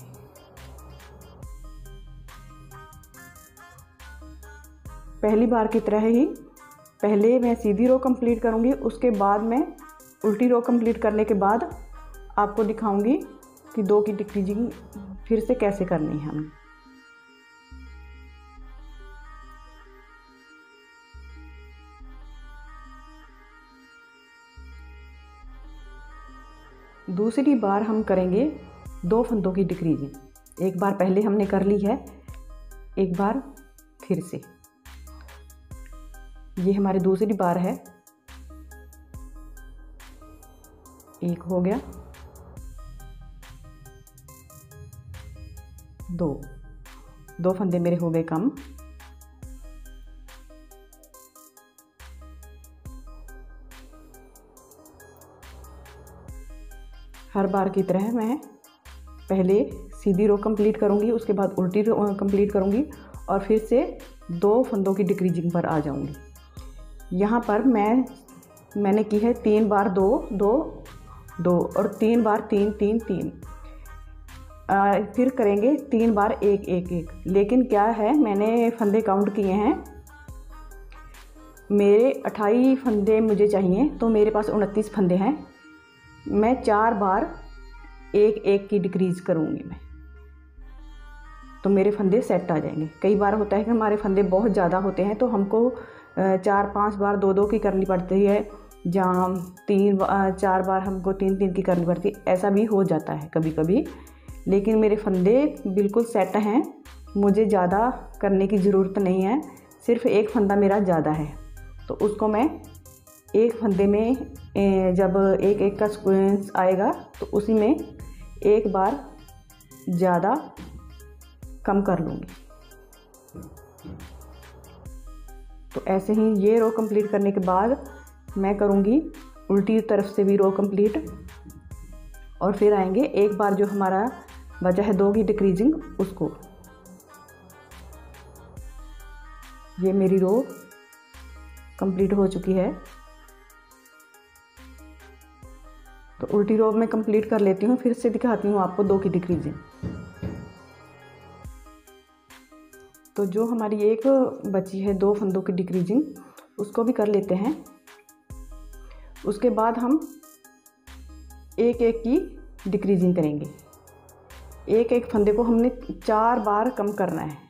[SPEAKER 1] पहली बार की तरह ही पहले मैं सीधी रो कंप्लीट करूंगी, उसके बाद मैं उल्टी रो कंप्लीट करने के बाद आपको दिखाऊंगी कि दो की डिक्रीजिंग फिर से कैसे करनी है हमें। दूसरी बार हम करेंगे दो फंदों की डिक्रीजिंग। एक बार पहले हमने कर ली है, एक बार फिर से। ये हमारी दूसरी बार है, एक हो गया, दो दो फंदे मेरे हो गए कम। हर बार की तरह मैं पहले सीधी रो कंप्लीट करूंगी, उसके बाद उल्टी रो कंप्लीट करूंगी और फिर से दो फंदों की डिक्रीजिंग पर आ जाऊंगी। यहाँ पर मैं मैंने की है तीन बार दो दो दो और तीन बार तीन तीन तीन। आ, फिर करेंगे तीन बार एक एक एक। लेकिन क्या है, मैंने फंदे काउंट किए हैं, मेरे अट्ठाईस फंदे मुझे चाहिए, तो मेरे पास उनतीस फंदे हैं। मैं चार बार एक एक की डिक्रीज करूँगी मैं, तो मेरे फंदे सेट आ जाएंगे। कई बार होता है कि हमारे फंदे बहुत ज़्यादा होते हैं तो हमको चार पांच बार दो दो की करनी पड़ती है, जहाँ तीन चार बार हमको तीन तीन की करनी पड़ती है। ऐसा भी हो जाता है कभी कभी, लेकिन मेरे फंदे बिल्कुल सेट हैं, मुझे ज़्यादा करने की ज़रूरत नहीं है। सिर्फ एक फंदा मेरा ज़्यादा है, तो उसको मैं एक फंदे में जब एक एक का सीक्वेंस आएगा तो उसी में एक बार ज़्यादा कम कर लूँगी। तो ऐसे ही ये रो कंप्लीट करने के बाद मैं करूँगी उल्टी तरफ से भी रो कंप्लीट, और फिर आएंगे एक बार जो हमारा बचा है दो की डिक्रीजिंग उसको। ये मेरी रो कंप्लीट हो चुकी है, तो उल्टी रो में कंप्लीट कर लेती हूँ, फिर से दिखाती हूँ आपको दो की डिक्रीजिंग। तो जो हमारी एक बची है दो फंदों की डिक्रीजिंग, उसको भी कर लेते हैं। उसके बाद हम एक एक की डिक्रीजिंग करेंगे। एक एक फंदे को हमने चार बार कम करना है।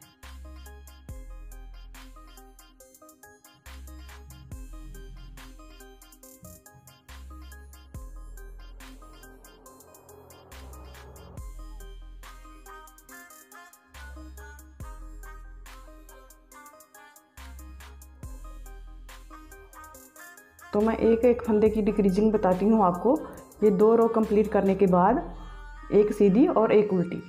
[SPEAKER 1] तो मैं एक एक फंदे की डिक्रीजिंग बताती हूँ आपको। ये दो रो कंप्लीट करने के बाद एक सीधी और एक उल्टी।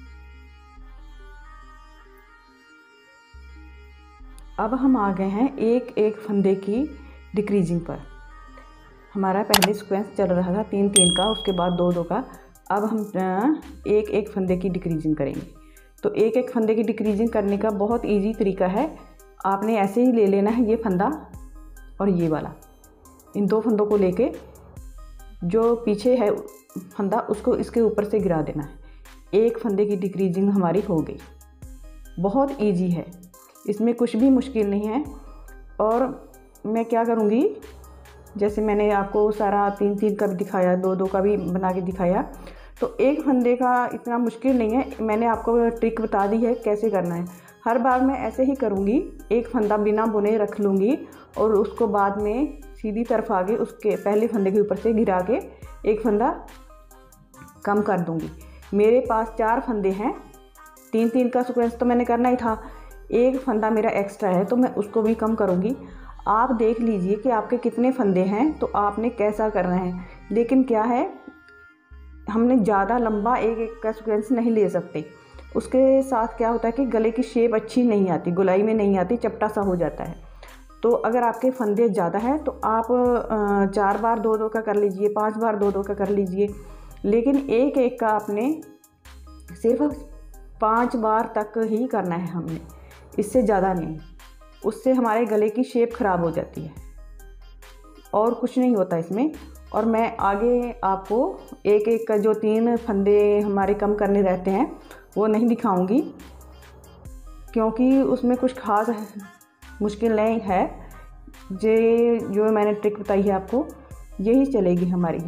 [SPEAKER 1] अब हम आ गए हैं एक एक फंदे की डिक्रीजिंग पर। हमारा पहले सीक्वेंस चल रहा था तीन तीन का, उसके बाद दो दो का। अब हम एक एक फंदे की डिक्रीजिंग करेंगे। तो एक एक फंदे की डिक्रीजिंग करने का बहुत इजी तरीका है। आपने ऐसे ही ले लेना है ये फंदा और ये वाला, इन दो फंदों को लेके जो पीछे है फंदा उसको इसके ऊपर से गिरा देना है। एक फंदे की डिक्रीजिंग हमारी हो गई। बहुत इजी है, इसमें कुछ भी मुश्किल नहीं है। और मैं क्या करूँगी, जैसे मैंने आपको सारा तीन तीन का भी दिखाया, दो दो का भी बना के दिखाया, तो एक फंदे का इतना मुश्किल नहीं है। मैंने आपको ट्रिक बता दी है कैसे करना है। हर बार मैं ऐसे ही करूँगी, एक फंदा बिना बुने रख लूँगी और उसको बाद में सीधी तरफ आगे उसके पहले फंदे के ऊपर से गिरा के एक फंदा कम कर दूँगी। मेरे पास चार फंदे हैं, तीन तीन का सीक्वेंस तो मैंने करना ही था, एक फंदा मेरा एक्स्ट्रा है तो मैं उसको भी कम करूँगी। आप देख लीजिए कि आपके कितने फंदे हैं तो आपने कैसा करना है। लेकिन क्या है, हमने ज़्यादा लंबा एक एक का सीक्वेंस नहीं ले सकते। उसके साथ क्या होता है कि गले की शेप अच्छी नहीं आती, गोलाई में नहीं आती, चपटा सा हो जाता है। तो अगर आपके फंदे ज़्यादा है तो आप चार बार दो दो का कर लीजिए, पांच बार दो दो का कर लीजिए। लेकिन एक एक का आपने सिर्फ पाँच बार तक ही करना है हमने, इससे ज़्यादा नहीं। उससे हमारे गले की शेप ख़राब हो जाती है और कुछ नहीं होता इसमें। और मैं आगे आपको एक एक का जो तीन फंदे हमारे कम करने रहते हैं वो नहीं दिखाऊंगी, क्योंकि उसमें कुछ खास मुश्किल नहीं है। जे जो मैंने ट्रिक बताई है आपको यही चलेगी हमारी।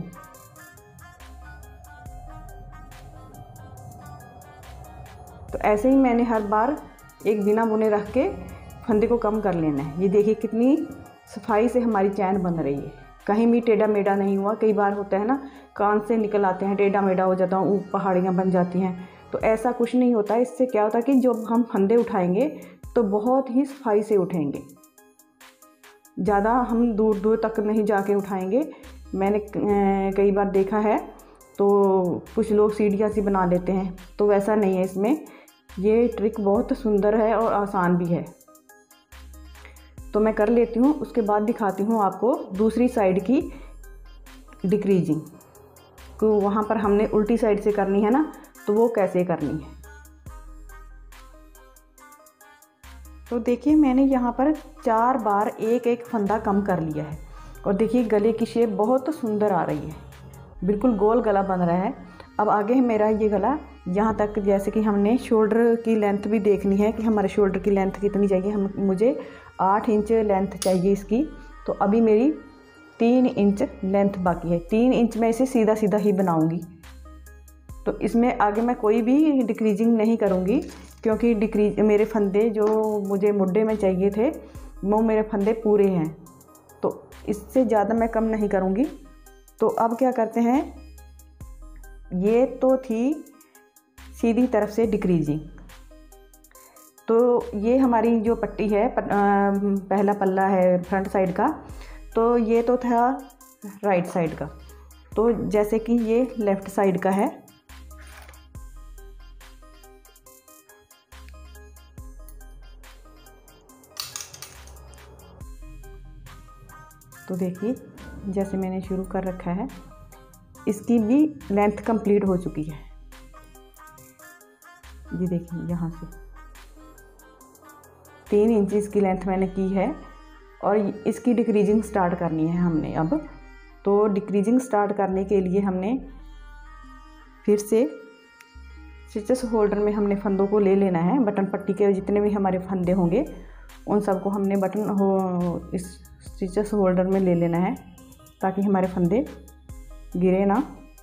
[SPEAKER 1] तो ऐसे ही मैंने हर बार एक बिना बुने रख के फंदे को कम कर लेना है। ये देखिए कितनी सफाई से हमारी चैन बन रही है, कहीं भी टेढ़ा मेढ़ा नहीं हुआ। कई बार होता है ना, कान से निकल आते हैं, टेढ़ा मेढ़ा हो जाता है, पहाड़ियाँ बन जाती हैं। तो ऐसा कुछ नहीं होता। इससे क्या होता है कि जब हम फंदे उठाएंगे तो बहुत ही सफाई से उठेंगे, ज़्यादा हम दूर दूर तक नहीं जाके उठाएंगे। मैंने कई बार देखा है तो कुछ लोग सीढ़ियाँ सी बना लेते हैं, तो वैसा नहीं है इसमें। ये ट्रिक बहुत सुंदर है और आसान भी है। तो मैं कर लेती हूँ, उसके बाद दिखाती हूँ आपको दूसरी साइड की डिक्रीजिंग। तो वहाँ पर हमने उल्टी साइड से करनी है ना, तो वो कैसे करनी है। तो देखिए मैंने यहाँ पर चार बार एक एक फंदा कम कर लिया है और देखिए गले की शेप बहुत सुंदर आ रही है, बिल्कुल गोल गला बन रहा है। अब आगे है मेरा ये गला, यहाँ तक जैसे कि हमने शोल्डर की लेंथ भी देखनी है कि हमारे शोल्डर की लेंथ कितनी चाहिए। हम मुझे आठ इंच लेंथ चाहिए इसकी, तो अभी मेरी तीन इंच लेंथ बाकी है। तीन इंच में इसे सीधा सीधा ही बनाऊंगी। तो इसमें आगे मैं कोई भी डिक्रीजिंग नहीं करूँगी, क्योंकि डिक्रीज मेरे फंदे जो मुझे मुड्ढे में चाहिए थे वो मेरे फंदे पूरे हैं, तो इससे ज़्यादा मैं कम नहीं करूँगी। तो अब क्या करते हैं, ये तो थी सीधी तरफ से डिक्रीजिंग। तो ये हमारी जो पट्टी है, पहला पल्ला है फ्रंट साइड का, तो ये तो था राइट साइड का। तो जैसे कि ये लेफ़्ट साइड का है, तो देखिए जैसे मैंने शुरू कर रखा है, इसकी भी लेंथ कंप्लीट हो चुकी है। ये देखिए यहाँ से तीन इंच इसकी लेंथ मैंने की है और इसकी डिक्रीजिंग स्टार्ट करनी है हमने अब। तो डिक्रीजिंग स्टार्ट करने के लिए हमने फिर से स्टिचेस होल्डर में हमने फंदों को ले लेना है। बटन पट्टी के जितने भी हमारे फंदे होंगे उन सबको हमने बटन हो इस स्टिचेस होल्डर में ले लेना है, ताकि हमारे फंदे गिरे ना।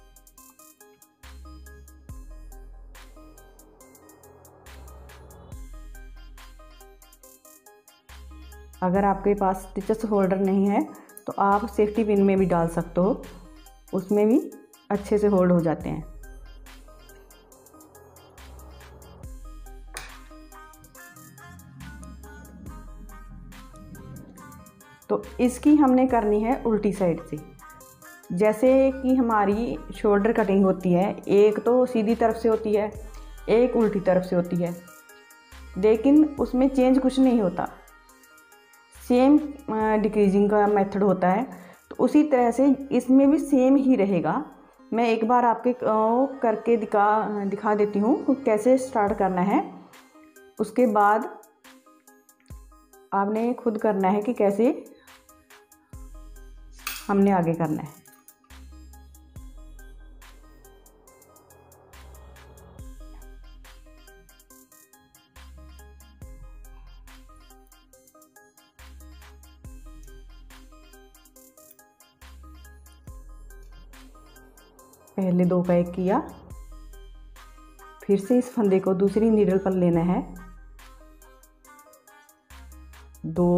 [SPEAKER 1] अगर आपके पास स्टिचेस होल्डर नहीं है तो आप सेफ्टी पिन में भी डाल सकते हो, उसमें भी अच्छे से होल्ड हो जाते हैं। तो इसकी हमने करनी है उल्टी साइड से। जैसे कि हमारी शोल्डर कटिंग होती है, एक तो सीधी तरफ से होती है, एक उल्टी तरफ से होती है, लेकिन उसमें चेंज कुछ नहीं होता, सेम डिक्रीजिंग का मेथड होता है। तो उसी तरह से इसमें भी सेम ही रहेगा। मैं एक बार आपके करके दिखा दिखा देती हूँ कैसे स्टार्ट करना है, उसके बाद आपने खुद करना है कि कैसे हमने आगे करना है। पहले दो का एक किया, फिर से इस फंदे को दूसरी नीडल पर लेना है, दो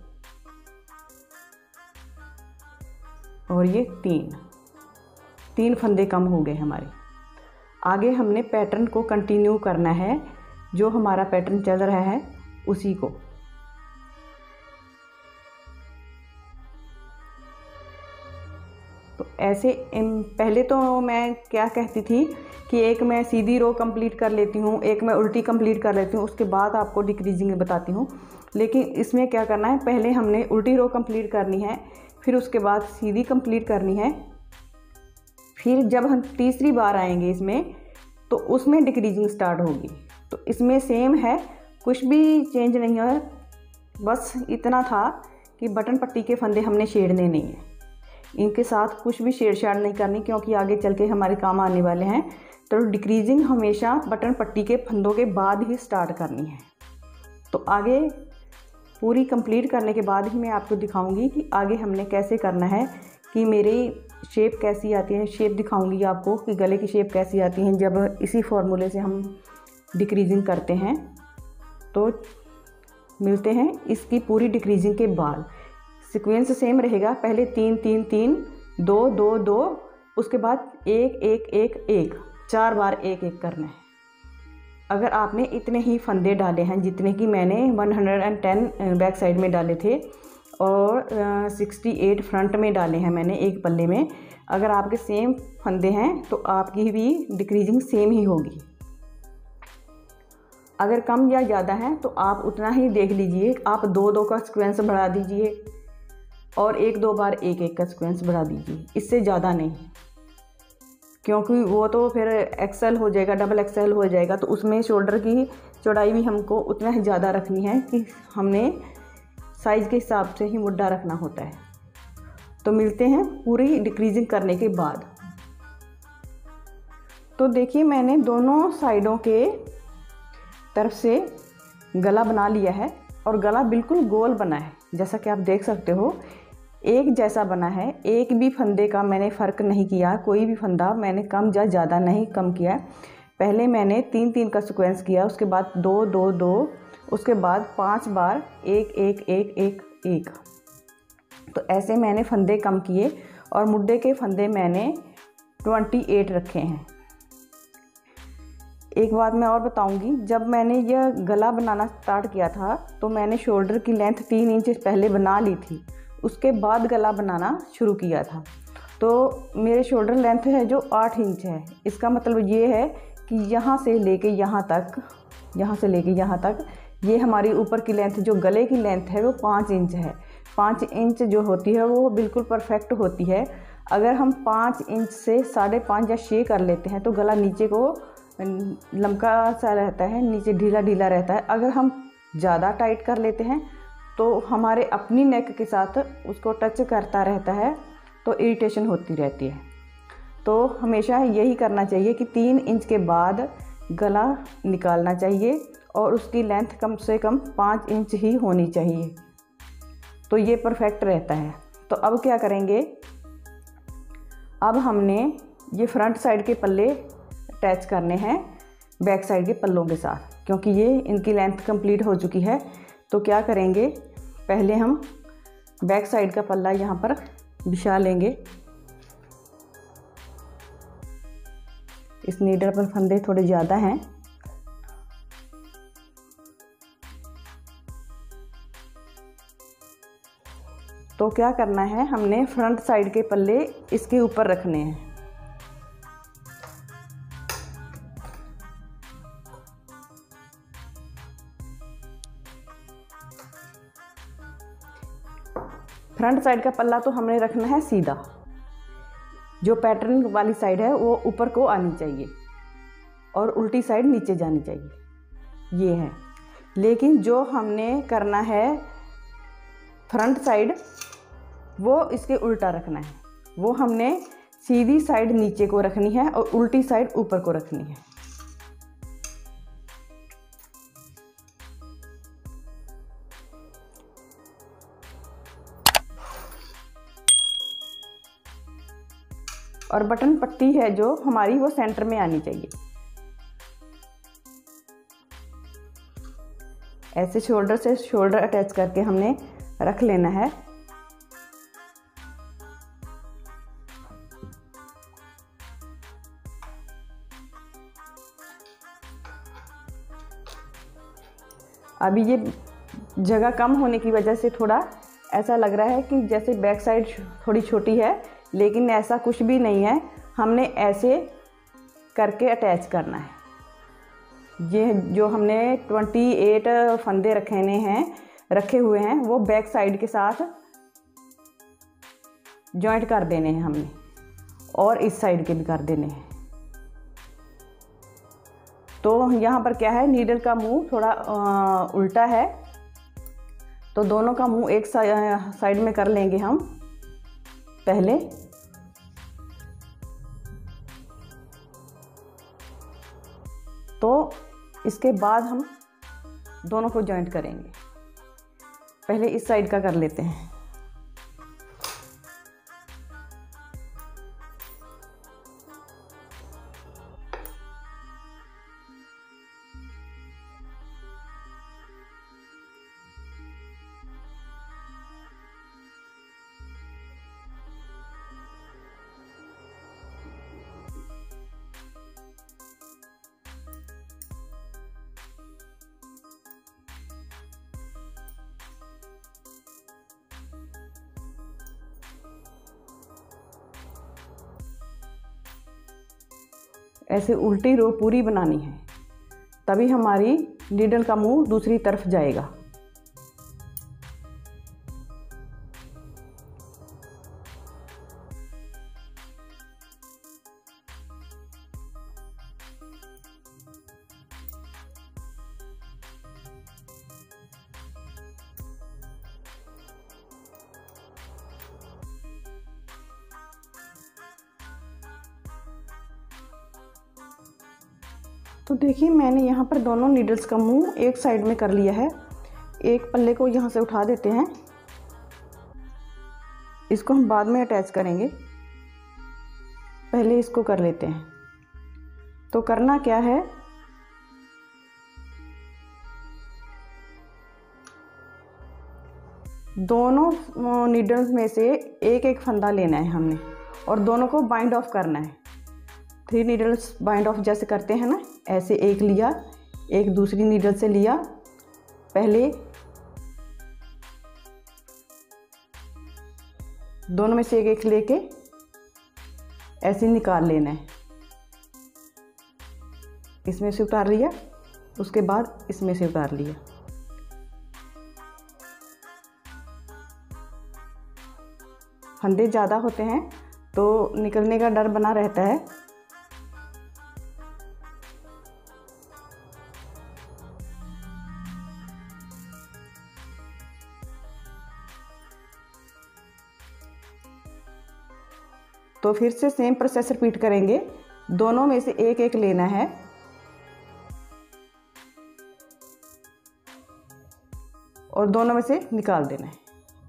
[SPEAKER 1] और ये तीन, तीन फंदे कम हो गए हमारे। आगे हमने पैटर्न को कंटिन्यू करना है, जो हमारा पैटर्न चल रहा है उसी को। तो ऐसे पहले तो मैं क्या कहती थी कि एक मैं सीधी रो कंप्लीट कर लेती हूँ, एक मैं उल्टी कंप्लीट कर लेती हूँ, उसके बाद आपको डिक्रीजिंग बताती हूँ। लेकिन इसमें क्या करना है, पहले हमने उल्टी रो कंप्लीट करनी है, फिर उसके बाद सीधी कंप्लीट करनी है, फिर जब हम तीसरी बार आएंगे इसमें तो उसमें डिक्रीजिंग स्टार्ट होगी। तो इसमें सेम है, कुछ भी चेंज नहीं है, बस इतना था कि बटन पट्टी के फंदे हमने छेड़ने नहीं हैं, इनके साथ कुछ भी छेड़छाड़ नहीं करनी, क्योंकि आगे चल के हमारे काम आने वाले हैं। तो डिक्रीजिंग हमेशा बटन पट्टी के फंदों के बाद ही स्टार्ट करनी है। तो आगे पूरी कंप्लीट करने के बाद ही मैं आपको दिखाऊंगी कि आगे हमने कैसे करना है, कि मेरी शेप कैसी आती है। शेप दिखाऊंगी आपको कि गले की शेप कैसी आती है जब इसी फॉर्मूले से हम डिक्रीजिंग करते हैं। तो मिलते हैं इसकी पूरी डिक्रीजिंग के बाद। सीक्वेंस सेम रहेगा, पहले तीन तीन तीन, दो दो दो, उसके बाद एक एक एक एक, चार बार एक एक करना है। अगर आपने इतने ही फंदे डाले हैं जितने कि मैंने एक सौ दस बैक साइड में डाले थे और अड़सठ फ्रंट में डाले हैं मैंने एक पल्ले में, अगर आपके सेम फंदे हैं तो आपकी भी डिक्रीजिंग सेम ही होगी। अगर कम या ज़्यादा है तो आप उतना ही देख लीजिए, आप दो दो का सीक्वेंस बढ़ा दीजिए और एक दो बार एक एक का सीक्वेंस बढ़ा दीजिए, इससे ज़्यादा नहीं, क्योंकि वो तो फिर एक्सेल हो जाएगा, डबल एक्सेल हो जाएगा। तो उसमें शोल्डर की चौड़ाई भी हमको उतना ही ज़्यादा रखनी है कि हमने साइज़ के हिसाब से ही मुड्ढा रखना होता है। तो मिलते हैं पूरी डिक्रीजिंग करने के बाद। तो देखिए मैंने दोनों साइडों के तरफ से गला बना लिया है और गला बिल्कुल गोल बना है, जैसा कि आप देख सकते हो एक जैसा बना है। एक भी फंदे का मैंने फ़र्क नहीं किया, कोई भी फंदा मैंने कम या ज़्यादा नहीं कम किया। पहले मैंने तीन तीन का सीक्वेंस किया, उसके बाद दो दो दो, उसके बाद पांच बार एक एक एक एक एक। तो ऐसे मैंने फंदे कम किए और मुड्ढे के फंदे मैंने अट्ठाईस रखे हैं। एक बात मैं और बताऊंगी, जब मैंने यह गला बनाना स्टार्ट किया था तो मैंने शोल्डर की लेंथ तीन इंच पहले बना ली थी, उसके बाद गला बनाना शुरू किया था। तो मेरे शोल्डर लेंथ है जो आठ इंच है। इसका मतलब ये है कि यहाँ से लेके यहाँ तक, यहाँ से लेके यहाँ तक ये हमारी ऊपर की लेंथ, जो गले की लेंथ है वो पाँच इंच है। पाँच इंच जो होती है वो बिल्कुल परफेक्ट होती है। अगर हम पाँच इंच से साढ़े पाँच या छः कर लेते हैं तो गला नीचे को लमका सा रहता है, नीचे ढीला ढीला रहता है। अगर हम ज़्यादा टाइट कर लेते हैं तो हमारे अपनी नेक के साथ उसको टच करता रहता है, तो इरिटेशन होती रहती है। तो हमेशा यही करना चाहिए कि तीन इंच के बाद गला निकालना चाहिए और उसकी लेंथ कम से कम पाँच इंच ही होनी चाहिए, तो ये परफेक्ट रहता है। तो अब क्या करेंगे, अब हमने ये फ्रंट साइड के पल्ले अटैच करने हैं बैक साइड के पल्लों के साथ, क्योंकि ये इनकी लेंथ कंप्लीट हो चुकी है। तो क्या करेंगे, पहले हम बैक साइड का पल्ला यहाँ पर बिछा लेंगे। इस नीडल पर फंदे थोड़े ज़्यादा हैं, तो क्या करना है, हमने फ्रंट साइड के पल्ले इसके ऊपर रखने हैं। फ्रंट साइड का पल्ला तो हमने रखना है सीधा, जो पैटर्न वाली साइड है वो ऊपर को आनी चाहिए और उल्टी साइड नीचे जानी चाहिए, ये है। लेकिन जो हमने करना है फ्रंट साइड, वो इसके उल्टा रखना है। वो हमने सीधी साइड नीचे को रखनी है और उल्टी साइड ऊपर को रखनी है। और बटन पट्टी है जो हमारी, वो सेंटर में आनी चाहिए। ऐसे शोल्डर से शोल्डर अटैच करके हमने रख लेना है। अभी ये जगह कम होने की वजह से थोड़ा ऐसा लग रहा है कि जैसे बैक साइड थोड़ी छोटी है, लेकिन ऐसा कुछ भी नहीं है। हमने ऐसे करके अटैच करना है। ये जो हमने अट्ठाईस फंदे रखने हैं रखे हुए हैं, वो बैक साइड के साथ जॉइंट कर देने हैं हमने, और इस साइड के भी कर देने हैं। तो यहाँ पर क्या है, नीडल का मुंह थोड़ा आ, उल्टा है, तो दोनों का मुंह एक साइड में कर लेंगे हम पहले। तो इसके बाद हम दोनों को जॉइंट करेंगे। पहले इस साइड का कर लेते हैं। ऐसे उल्टी रो पूरी बनानी है, तभी हमारी नीडल का मुंह दूसरी तरफ जाएगा। तो देखिए, मैंने यहाँ पर दोनों नीडल्स का मुंह एक साइड में कर लिया है। एक पल्ले को यहाँ से उठा देते हैं, इसको हम बाद में अटैच करेंगे, पहले इसको कर लेते हैं। तो करना क्या है, दोनों नीडल्स में से एक एक फंदा लेना है हमने, और दोनों को बाइंड ऑफ करना है। थ्री नीडल्स बाइंड ऑफ जैसे करते हैं ना, ऐसे एक लिया, एक दूसरी नीडल से लिया, पहले दोनों में से एक एक लेके ऐसे निकाल लेना है। इसमें से उतार लिया, उसके बाद इसमें से उतार लिया। फंदे ज़्यादा होते हैं तो निकलने का डर बना रहता है। तो फिर से सेम प्रोसेस रिपीट करेंगे। दोनों में से एक एक लेना है, और दोनों में से निकाल देना है।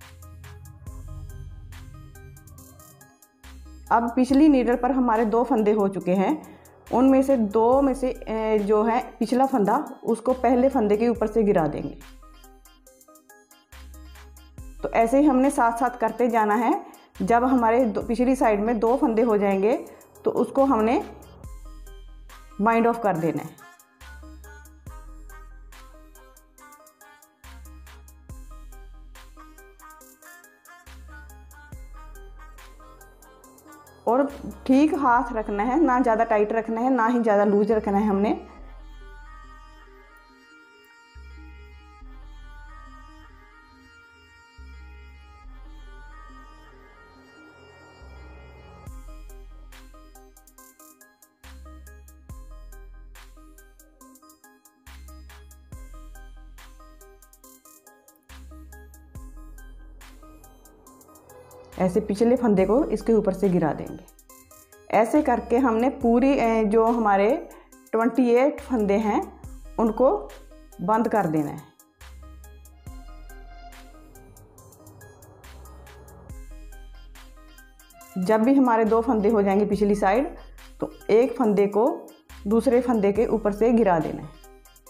[SPEAKER 1] अब पिछली नीडल पर हमारे दो फंदे हो चुके हैं, उनमें से दो में से जो है पिछला फंदा, उसको पहले फंदे के ऊपर से गिरा देंगे। तो ऐसे ही हमने साथ साथ करते जाना है। जब हमारे पिछली साइड में दो फंदे हो जाएंगे तो उसको हमने बाइंड ऑफ कर देना है। और ठीक हाथ रखना है, ना ज़्यादा टाइट रखना है ना ही ज़्यादा लूज रखना है हमने। ऐसे पिछले फंदे को इसके ऊपर से गिरा देंगे। ऐसे करके हमने पूरी जो हमारे अट्ठाईस फंदे हैं उनको बंद कर देना है। जब भी हमारे दो फंदे हो जाएंगे पिछली साइड, तो एक फंदे को दूसरे फंदे के ऊपर से गिरा देना है।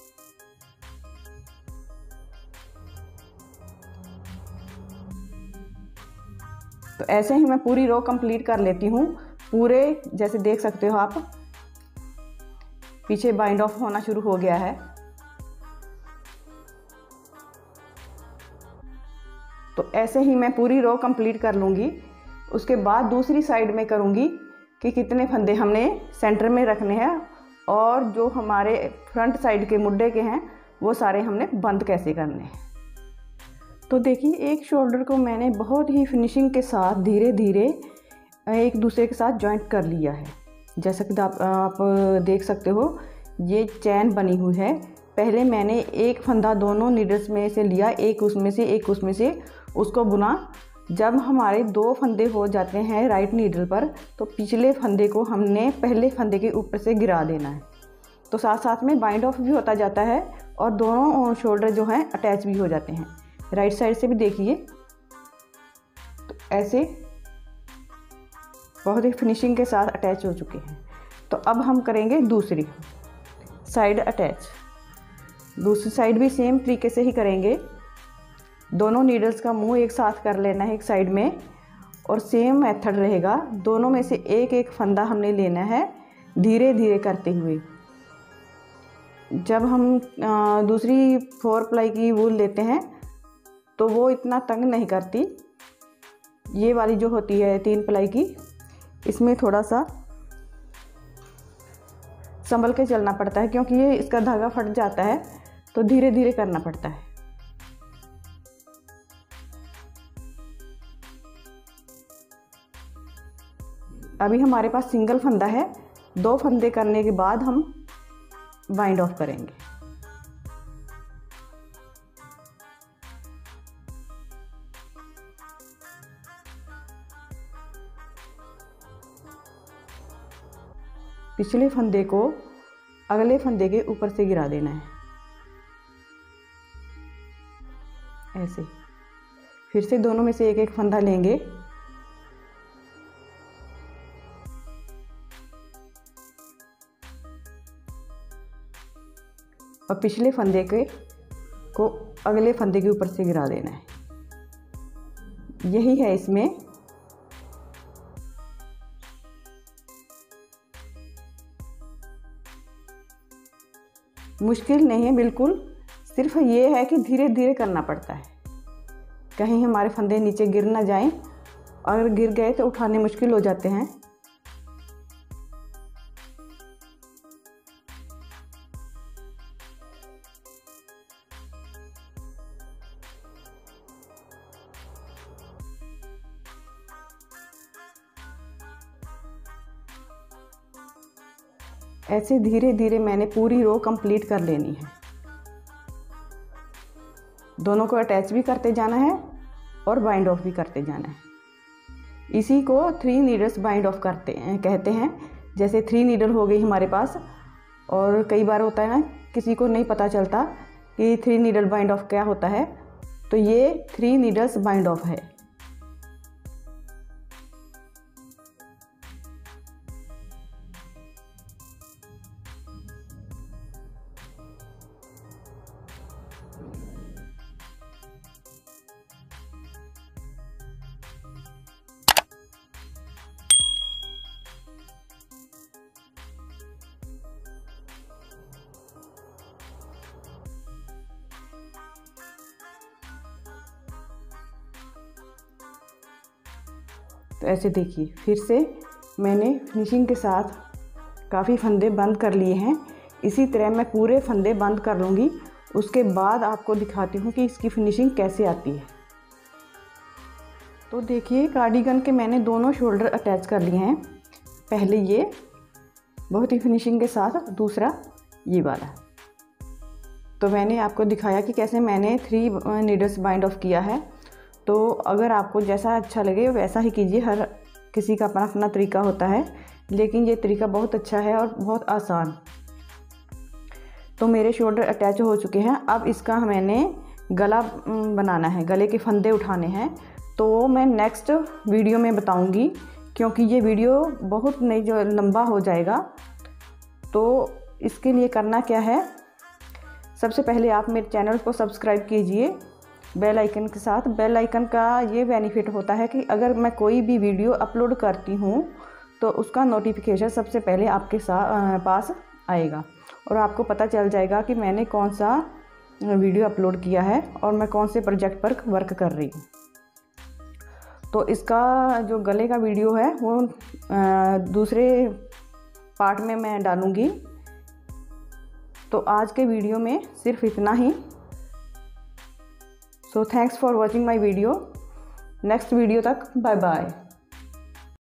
[SPEAKER 1] तो ऐसे ही मैं पूरी रो कंप्लीट कर लेती हूँ। पूरे जैसे देख सकते हो आप, पीछे बाइंड ऑफ होना शुरू हो गया है। तो ऐसे ही मैं पूरी रो कंप्लीट कर लूँगी। उसके बाद दूसरी साइड में करूँगी कि कितने फंदे हमने सेंटर में रखने हैं और जो हमारे फ्रंट साइड के मुड्डे के हैं वो सारे हमने बंद कैसे करने हैं। तो देखिए, एक शोल्डर को मैंने बहुत ही फिनिशिंग के साथ धीरे धीरे एक दूसरे के साथ जॉइंट कर लिया है। जैसा कि आप, आप देख सकते हो, ये चैन बनी हुई है। पहले मैंने एक फंदा दोनों नीडल्स में से लिया, एक उसमें से एक उसमें से उसको बुना। जब हमारे दो फंदे हो जाते हैं राइट नीडल पर, तो पिछले फंदे को हमने पहले फंदे के ऊपर से गिरा देना है। तो साथ साथ में बाइंड ऑफ भी होता जाता है और दोनों शोल्डर जो हैं अटैच भी हो जाते हैं। राइट साइड से भी देखिए, तो ऐसे बहुत ही फिनिशिंग के साथ अटैच हो चुके हैं। तो अब हम करेंगे दूसरी साइड अटैच। दूसरी साइड भी सेम तरीके से ही करेंगे। दोनों नीडल्स का मुंह एक साथ कर लेना है एक साइड में, और सेम मेथड रहेगा। दोनों में से एक एक फंदा हमने लेना है धीरे धीरे करते हुए। जब हम दूसरी फोर प्लाई की वूल लेते हैं तो वो इतना तंग नहीं करती। ये वाली जो होती है तीन प्लाई की, इसमें थोड़ा सा संभल के चलना पड़ता है, क्योंकि ये इसका धागा फट जाता है, तो धीरे धीरे करना पड़ता है। अभी हमारे पास सिंगल फंदा है। दो फंदे करने के बाद हम बाइंड ऑफ करेंगे। पिछले फंदे को अगले फंदे के ऊपर से गिरा देना है, ऐसे। फिर से दोनों में से एक एक फंदा लेंगे, और पिछले फंदे के को अगले फंदे के ऊपर से गिरा देना है। यही है इसमें। मुश्किल नहीं है बिल्कुल, सिर्फ ये है कि धीरे धीरे करना पड़ता है, कहीं हमारे फंदे नीचे गिर ना जाएं, और अगर गिर गए तो उठाने मुश्किल हो जाते हैं। ऐसे धीरे धीरे मैंने पूरी रो कंप्लीट कर लेनी है। दोनों को अटैच भी करते जाना है और बाइंड ऑफ भी करते जाना है। इसी को थ्री नीडल्स बाइंड ऑफ करते हैं कहते हैं। जैसे थ्री नीडल हो गई हमारे पास, और कई बार होता है ना, किसी को नहीं पता चलता कि थ्री नीडल बाइंड ऑफ क्या होता है, तो ये थ्री नीडल्स बाइंड ऑफ है। तो ऐसे देखिए, फिर से मैंने फिनिशिंग के साथ काफ़ी फंदे बंद कर लिए हैं। इसी तरह मैं पूरे फंदे बंद कर लूँगी, उसके बाद आपको दिखाती हूँ कि इसकी फिनिशिंग कैसे आती है। तो देखिए कार्डिगन के मैंने दोनों शोल्डर अटैच कर लिए हैं। पहले ये बहुत ही फिनिशिंग के साथ, दूसरा ये वाला। तो मैंने आपको दिखाया कि कैसे मैंने थ्री नीडल्स बाइंड ऑफ किया है। तो अगर आपको जैसा अच्छा लगे वैसा ही कीजिए, हर किसी का अपना अपना तरीका होता है, लेकिन ये तरीका बहुत अच्छा है और बहुत आसान। तो मेरे शोल्डर अटैच हो चुके हैं। अब इसका मैंने गला बनाना है, गले के फंदे उठाने हैं। तो मैं नेक्स्ट वीडियो में बताऊंगी, क्योंकि ये वीडियो बहुत नहीं जो लंबा हो जाएगा। तो इसके लिए करना क्या है, सबसे पहले आप मेरे चैनल को सब्सक्राइब कीजिए बेल आइकन के साथ। बेल आइकन का ये बेनिफिट होता है कि अगर मैं कोई भी वीडियो अपलोड करती हूँ तो उसका नोटिफिकेशन सबसे पहले आपके साथ पास आएगा और आपको पता चल जाएगा कि मैंने कौन सा वीडियो अपलोड किया है और मैं कौन से प्रोजेक्ट पर वर्क कर रही हूँ। तो इसका जो गले का वीडियो है वो दूसरे पार्ट में मैं डालूँगी। तो आज के वीडियो में सिर्फ इतना ही। So thanks for watching my video. Next video तक बाय बाय।